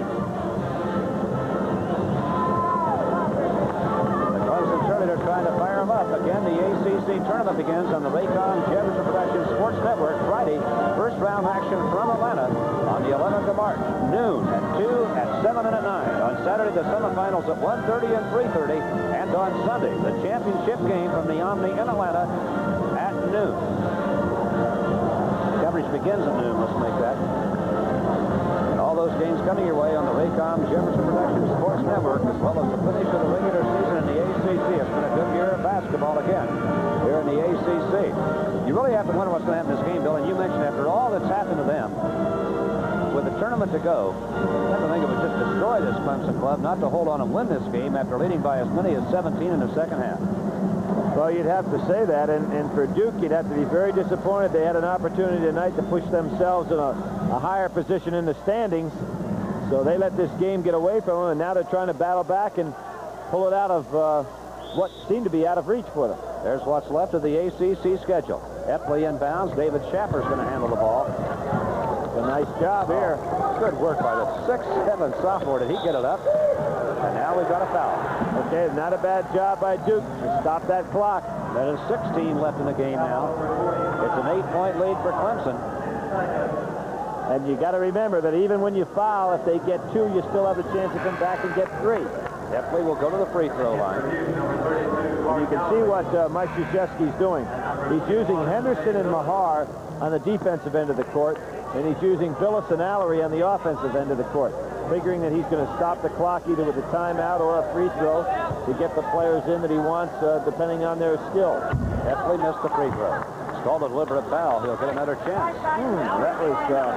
Speaker 1: They're trying to fire them up. Again, the A C C tournament begins on the Raycom Jefferson Productions Sports Network Friday. First round action from Atlanta on the eleventh of March. Noon at two, at seven, and at nine. On Saturday, the semifinals at one thirty and three thirty. And on Sunday, the championship game from the Omni in Atlanta at noon. Coverage begins at noon. Let's make that. And all those games coming your way on the Raycom Jefferson Productions Sports Network, as well as the finish of the regular season in the A C C. It's been a good year of basketball again here in the A C C. You really have to wonder what's going to happen in this game, Bill, and you mentioned after all that's happened to them, with the tournament to go, I have to think it would just destroy this Clemson club not to hold on and win this game after leading by as many as seventeen in the second half.
Speaker 2: Well, you'd have to say that, and, and for Duke, you'd have to be very disappointed. They had an opportunity tonight to push themselves in a, a higher position in the standings, so they let this game get away from them, and now they're trying to battle back and pull it out of uh, what seemed to be out of reach for them.
Speaker 1: There's what's left of the A C C schedule. Epley inbounds. David Schaffer's going to handle the ball.
Speaker 2: It's a nice job here.
Speaker 1: Good work by the six seven sophomore. Did he get it up? And now we've got a foul.
Speaker 2: Okay, not a bad job by Duke to stop that clock.
Speaker 1: That is sixteen left in the game now. It's an eight-point lead for Clemson.
Speaker 2: And you got to remember that even when you foul, if they get two, you still have a chance to come back and get three.
Speaker 1: Epley will go to the free throw line.
Speaker 2: And you can see what uh, Mike Krzyzewski's doing. He's using Henderson and Mahar on the defensive end of the court, and he's using Billis and Allery on the offensive end of the court, figuring that he's going to stop the clock either with a timeout or a free throw to get the players in that he wants, uh, depending on their skill.
Speaker 1: Epley missed the free throw. It's called a deliberate foul. He'll get another chance.
Speaker 2: Hmm, that was... Uh,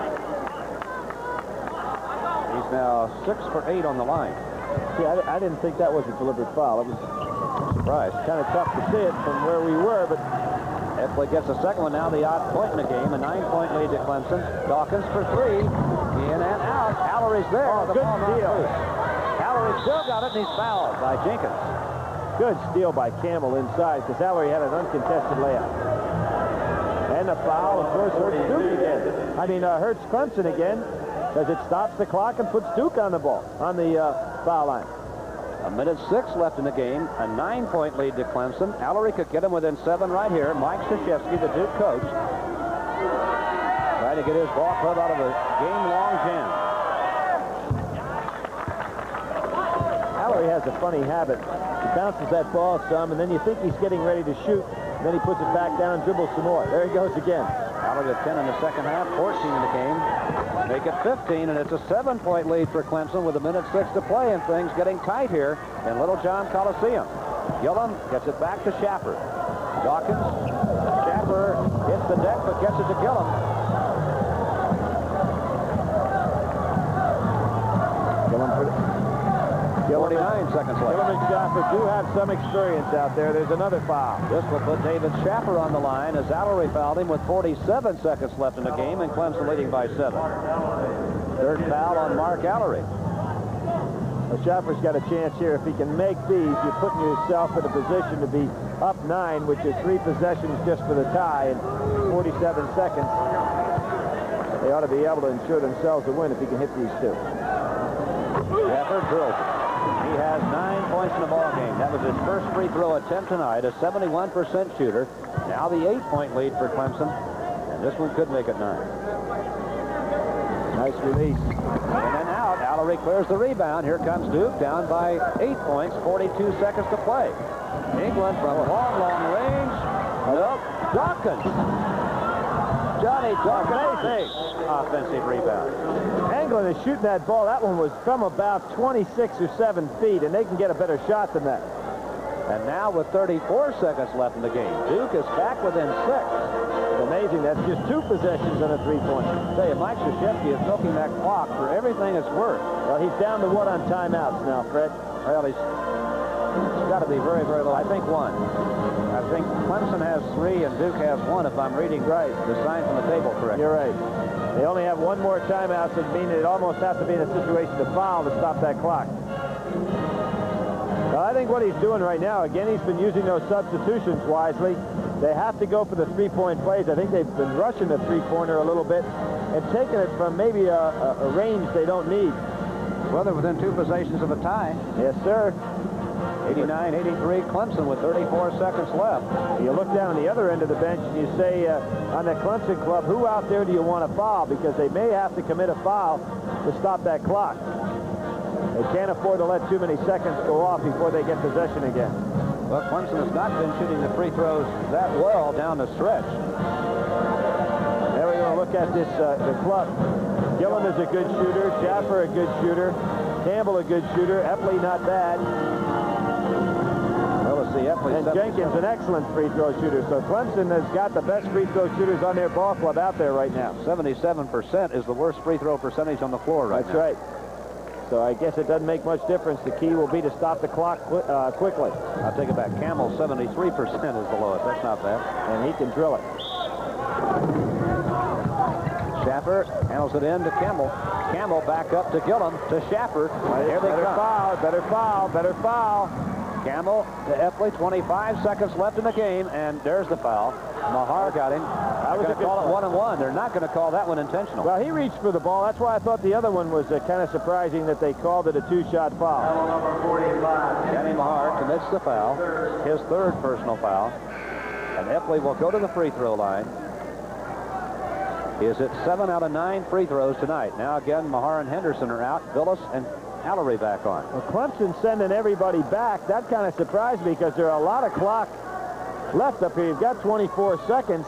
Speaker 1: he's now six for eight on the line.
Speaker 2: See, I, I didn't think that was a deliberate foul. It was
Speaker 1: surprised.
Speaker 2: Kind of tough to see it from where we were, but
Speaker 1: Epley gets a second one now, the odd point in the game, a nine-point lead to Clemson. Dawkins for three, in and out. Allery's there.
Speaker 2: Oh,
Speaker 1: the
Speaker 2: good
Speaker 1: ball not
Speaker 2: steal.
Speaker 1: loose. Allery still got it, and he's fouled by Jenkins.
Speaker 2: Good steal by Campbell inside, because Allery had an uncontested layup. And the foul, of course, hurts Duke again. I mean, uh, hurts Clemson again, because it stops the clock and puts Duke on the ball, on the uh, foul line.
Speaker 1: A minute six left in the game, a nine-point lead to Clemson. Allery could get him within seven right here. Mike Krzyzewski, the Duke coach, trying to get his ball club out of a game-long jam.
Speaker 2: Allery has a funny habit. He bounces that ball some, and then you think he's getting ready to shoot, and then he puts it back down and dribbles some more. There he goes again.
Speaker 1: Allery at ten in the second half, fourteen in the game. Make it fifteen, and it's a seven-point lead for Clemson with a minute six to play, and things getting tight here in Littlejohn Coliseum. Gillum gets it back to Schaffer. Dawkins. Schaffer hits the deck, but gets it to Gillum.
Speaker 2: Gillum for
Speaker 1: forty-nine seconds left.
Speaker 2: Gillum and Schaffer do have some experience out there. There's another foul.
Speaker 1: This will put David Schaffer on the line as Allery fouled him with forty-seven seconds left in the game, and Clemson leading by seven. Third foul on Mark Allery.
Speaker 2: Well, Schaffer's got a chance here. If he can make these, you're putting yourself in a position to be up nine, which is three possessions just for the tie in forty-seven seconds. They ought to be able to ensure themselves a win if he can hit these two.
Speaker 1: Schaffer drills it. He has nine points in the ball game. That was his first free throw attempt tonight, a seventy-one percent shooter. Now the eight-point lead for Clemson. And This one could make it nine.
Speaker 2: Nice release.
Speaker 1: In and out. Allery clears the rebound. Here comes Duke, down by eight points, forty-two seconds to play. England from long, long range. Nope. Dawkins. Johnny Dawkins makes offensive rebound.
Speaker 2: England is shooting that ball. That one was from about twenty-six or seven feet, and they can get a better shot than that.
Speaker 1: And now with thirty-four seconds left in the game, Duke is back within six.
Speaker 2: It's amazing. That's just two possessions and a three-point.
Speaker 1: I tell you, Mike Krzyzewski is milking that clock for everything it's worth.
Speaker 2: Well, he's down to what on timeouts now, Fred?
Speaker 1: Well, he's, it's got to be very, very low. I think one. I think Clemson has three and Duke has one, if I'm reading right, the sign from the table correctly.
Speaker 2: You're right. They only have one more timeout, so it means they'd almost have to be in a situation to foul to stop that clock. Well, I think what he's doing right now, again, he's been using those substitutions wisely. They have to go for the three-point plays. I think they've been rushing the three-pointer a little bit and taking it from maybe a, a, a range they don't need.
Speaker 1: Well, they're within two possessions of a tie.
Speaker 2: Yes, sir.
Speaker 1: eighty-nine eighty-three, Clemson with thirty-four seconds left.
Speaker 2: You look down on the other end of the bench and you say, uh, on the Clemson club, who out there do you want to foul? Because they may have to commit a foul to stop that clock. They can't afford to let too many seconds go off before they get possession again.
Speaker 1: Well, Clemson has not been shooting the free throws that well down the stretch.
Speaker 2: There we go. Look at this, uh, the club. Gillen is a good shooter. Schaffer a good shooter. Campbell a good shooter. Epley not bad.
Speaker 1: Well, let's see. Epley
Speaker 2: And Jenkins an excellent free throw shooter. So Clemson has got the best free throw shooters on their ball club out there right now.
Speaker 1: seventy-seven percent is the worst free throw percentage on the floor right
Speaker 2: That's
Speaker 1: now.
Speaker 2: right. So I guess it doesn't make much difference. The key will be to stop the clock qu uh, quickly.
Speaker 1: I'll take it back. Campbell, seventy-three percent is the lowest. That's not bad.
Speaker 2: And he can drill it.
Speaker 1: Schaffer handles it in to Campbell. Campbell back up to Gillum to Schaffer. Here they
Speaker 2: better
Speaker 1: come.
Speaker 2: foul, better foul, better foul.
Speaker 1: Campbell to Epley, twenty-five seconds left in the game, and there's the foul. Mahar got him. I was going to call it one and one. They're not going to call that one intentional.
Speaker 2: Well, he reached for the ball. That's why I thought the other one was uh, kind of surprising that they called it a two-shot foul.
Speaker 1: Number forty-five. Danny Mahar commits the foul, his third personal foul, and Epley will go to the free throw line. He is at seven out of nine free throws tonight. Now again, Mahar and Henderson are out. Billis and Allery back on.
Speaker 2: Well, Clemson sending everybody back. That kind of surprised me because there are a lot of clock left up here. You've got twenty-four seconds.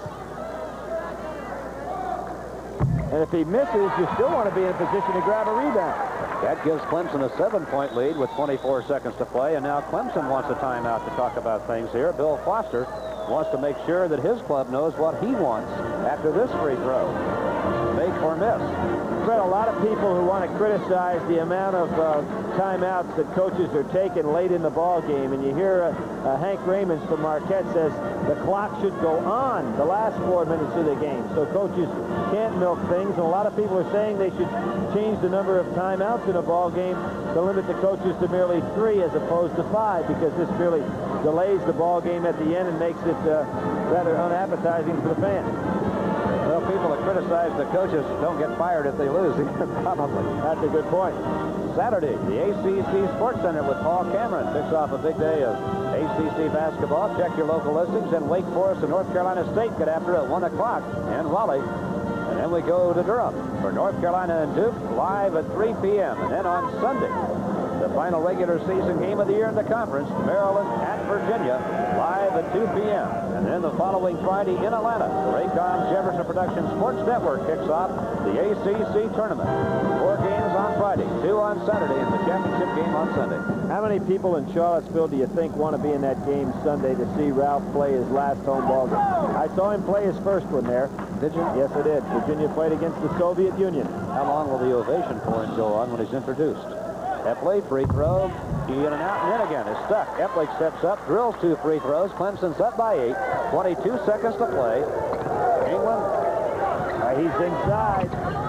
Speaker 2: And if he misses, you still want to be in a position to grab a rebound.
Speaker 1: That gives Clemson a seven-point lead with twenty-four seconds to play. And now Clemson wants a timeout to talk about things here. Bill Foster wants to make sure that his club knows what he wants after this free throw. Make or miss.
Speaker 2: Fred, a lot of people who want to criticize the amount of uh, timeouts that coaches are taking late in the ball game, and you hear uh, uh, Hank Raymonds from Marquette says the clock should go on the last four minutes of the game, so coaches can't milk things. And a lot of people are saying they should change the number of timeouts in a ball game to limit the coaches to merely three as opposed to five, because this really delays the ball game at the end and makes it uh, rather unappetizing for the fans.
Speaker 1: Well, people that criticize the coaches don't get fired if they lose. Probably.
Speaker 2: That's a good point.
Speaker 1: Saturday, the A C C Sports Center with Paul Cameron kicks off a big day of A C C basketball. Check your local listings. And Wake Forest and North Carolina State get after at one o'clock. And Raleigh. And then we go to Durham for North Carolina and Duke live at three P M And then on Sunday, the final regular season game of the year in the conference, Maryland at Virginia, live at two P M And then the following Friday in Atlanta, the Raycom Jefferson Productions Sports Network kicks off the A C C tournament. Four games on Friday, two on Saturday, and the championship game on Sunday.
Speaker 2: How many people in Charlottesville do you think want to be in that game Sunday to see Ralph play his last home ball game? I saw him play his first one there.
Speaker 1: Did you?
Speaker 2: Yes, I did. Virginia played against the Soviet Union.
Speaker 1: How long will the ovation for him go on when he's introduced? Epley, free throw, in and out, and in again. Is stuck. Epley steps up, drills two free throws. Clemson's up by eight. twenty-two seconds to play. England.
Speaker 2: Uh, he's inside.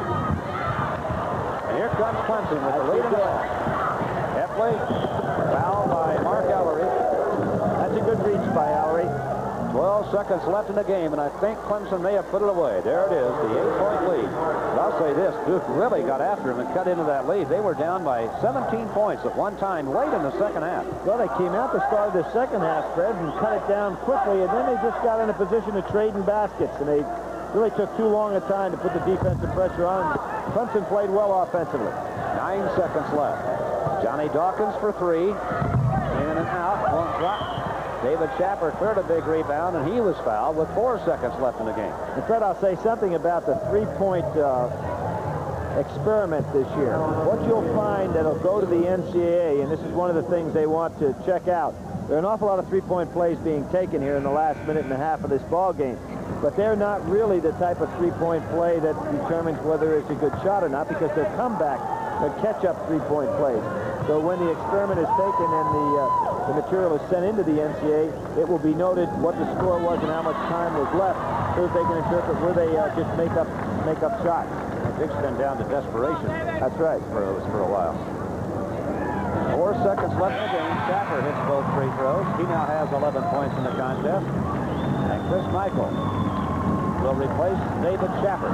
Speaker 1: And here comes Clemson with the lead in the ball. Epley, foul by Mark Allery.
Speaker 2: That's a good reach by Allery.
Speaker 1: twelve seconds left in the game, and I think Clemson may have put it away. There it is, the eight-point lead. But I'll say this, Duke really got after him and cut into that lead. They were down by seventeen points at one time late in the second half.
Speaker 2: Well, they came out to start the second half, Fred, and cut it down quickly, and then they just got in a position of trading baskets, and they really took too long a time to put the defensive pressure on. Clemson played well offensively.
Speaker 1: Nine seconds left. Johnny Dawkins for three. In and out. One drop. David Chapper cleared a big rebound, and he was fouled with four seconds left in the game.
Speaker 2: And Fred, I'll say something about the three-point uh, experiment this year. What you'll find that'll go to the N C double A, and this is one of the things they want to check out, there are an awful lot of three-point plays being taken here in the last minute and a half of this ball game. But they're not really the type of three-point play that determines whether it's a good shot or not, because they're comeback, they're catch-up three-point plays. So when the experiment is taken and the, uh, the material is sent into the N C double A, it will be noted what the score was and how much time was left, so that they can interpret where they uh, just make up, make up shots.
Speaker 1: Dick's been down to desperation.
Speaker 2: That's right.
Speaker 1: For, for a while. Four seconds left in the game. Chapper hits both free throws. He now has eleven points in the contest. And Chris Michael will replace David Chapper.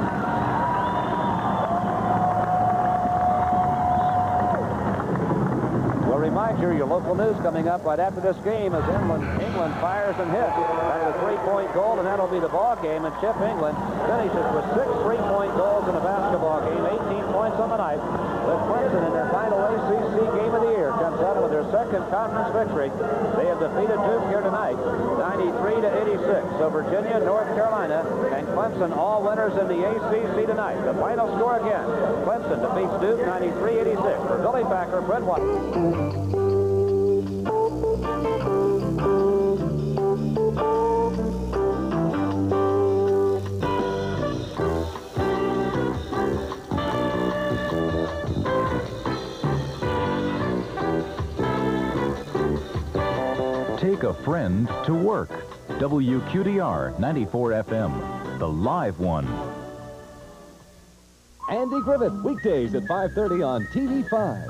Speaker 1: We'll remind you, your local news coming up right after this game as England, England fires and hits. That's a three-point goal, and that'll be the ball game. And Chip England finishes with six three-point goals in a basketball game, eighteen points on the night. With Clemson in their final A C C game of the year comes out with their second conference victory. They have defeated Duke here tonight, ninety-three to eighty-six. So Virginia, North Carolina, and Clemson all winners in the A C C tonight. The final score again: Clemson defeats Duke ninety-three eighty-six. For Billy Packer, Fred White.
Speaker 8: Take a friend to work. W Q D R ninety-four F M, the live one.
Speaker 4: Andy Griffith, weekdays at five thirty on T V five.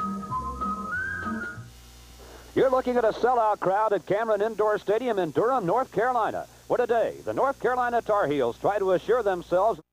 Speaker 1: You're looking at a sellout crowd at Cameron Indoor Stadium in Durham, North Carolina, where today the North Carolina Tar Heels try to assure themselves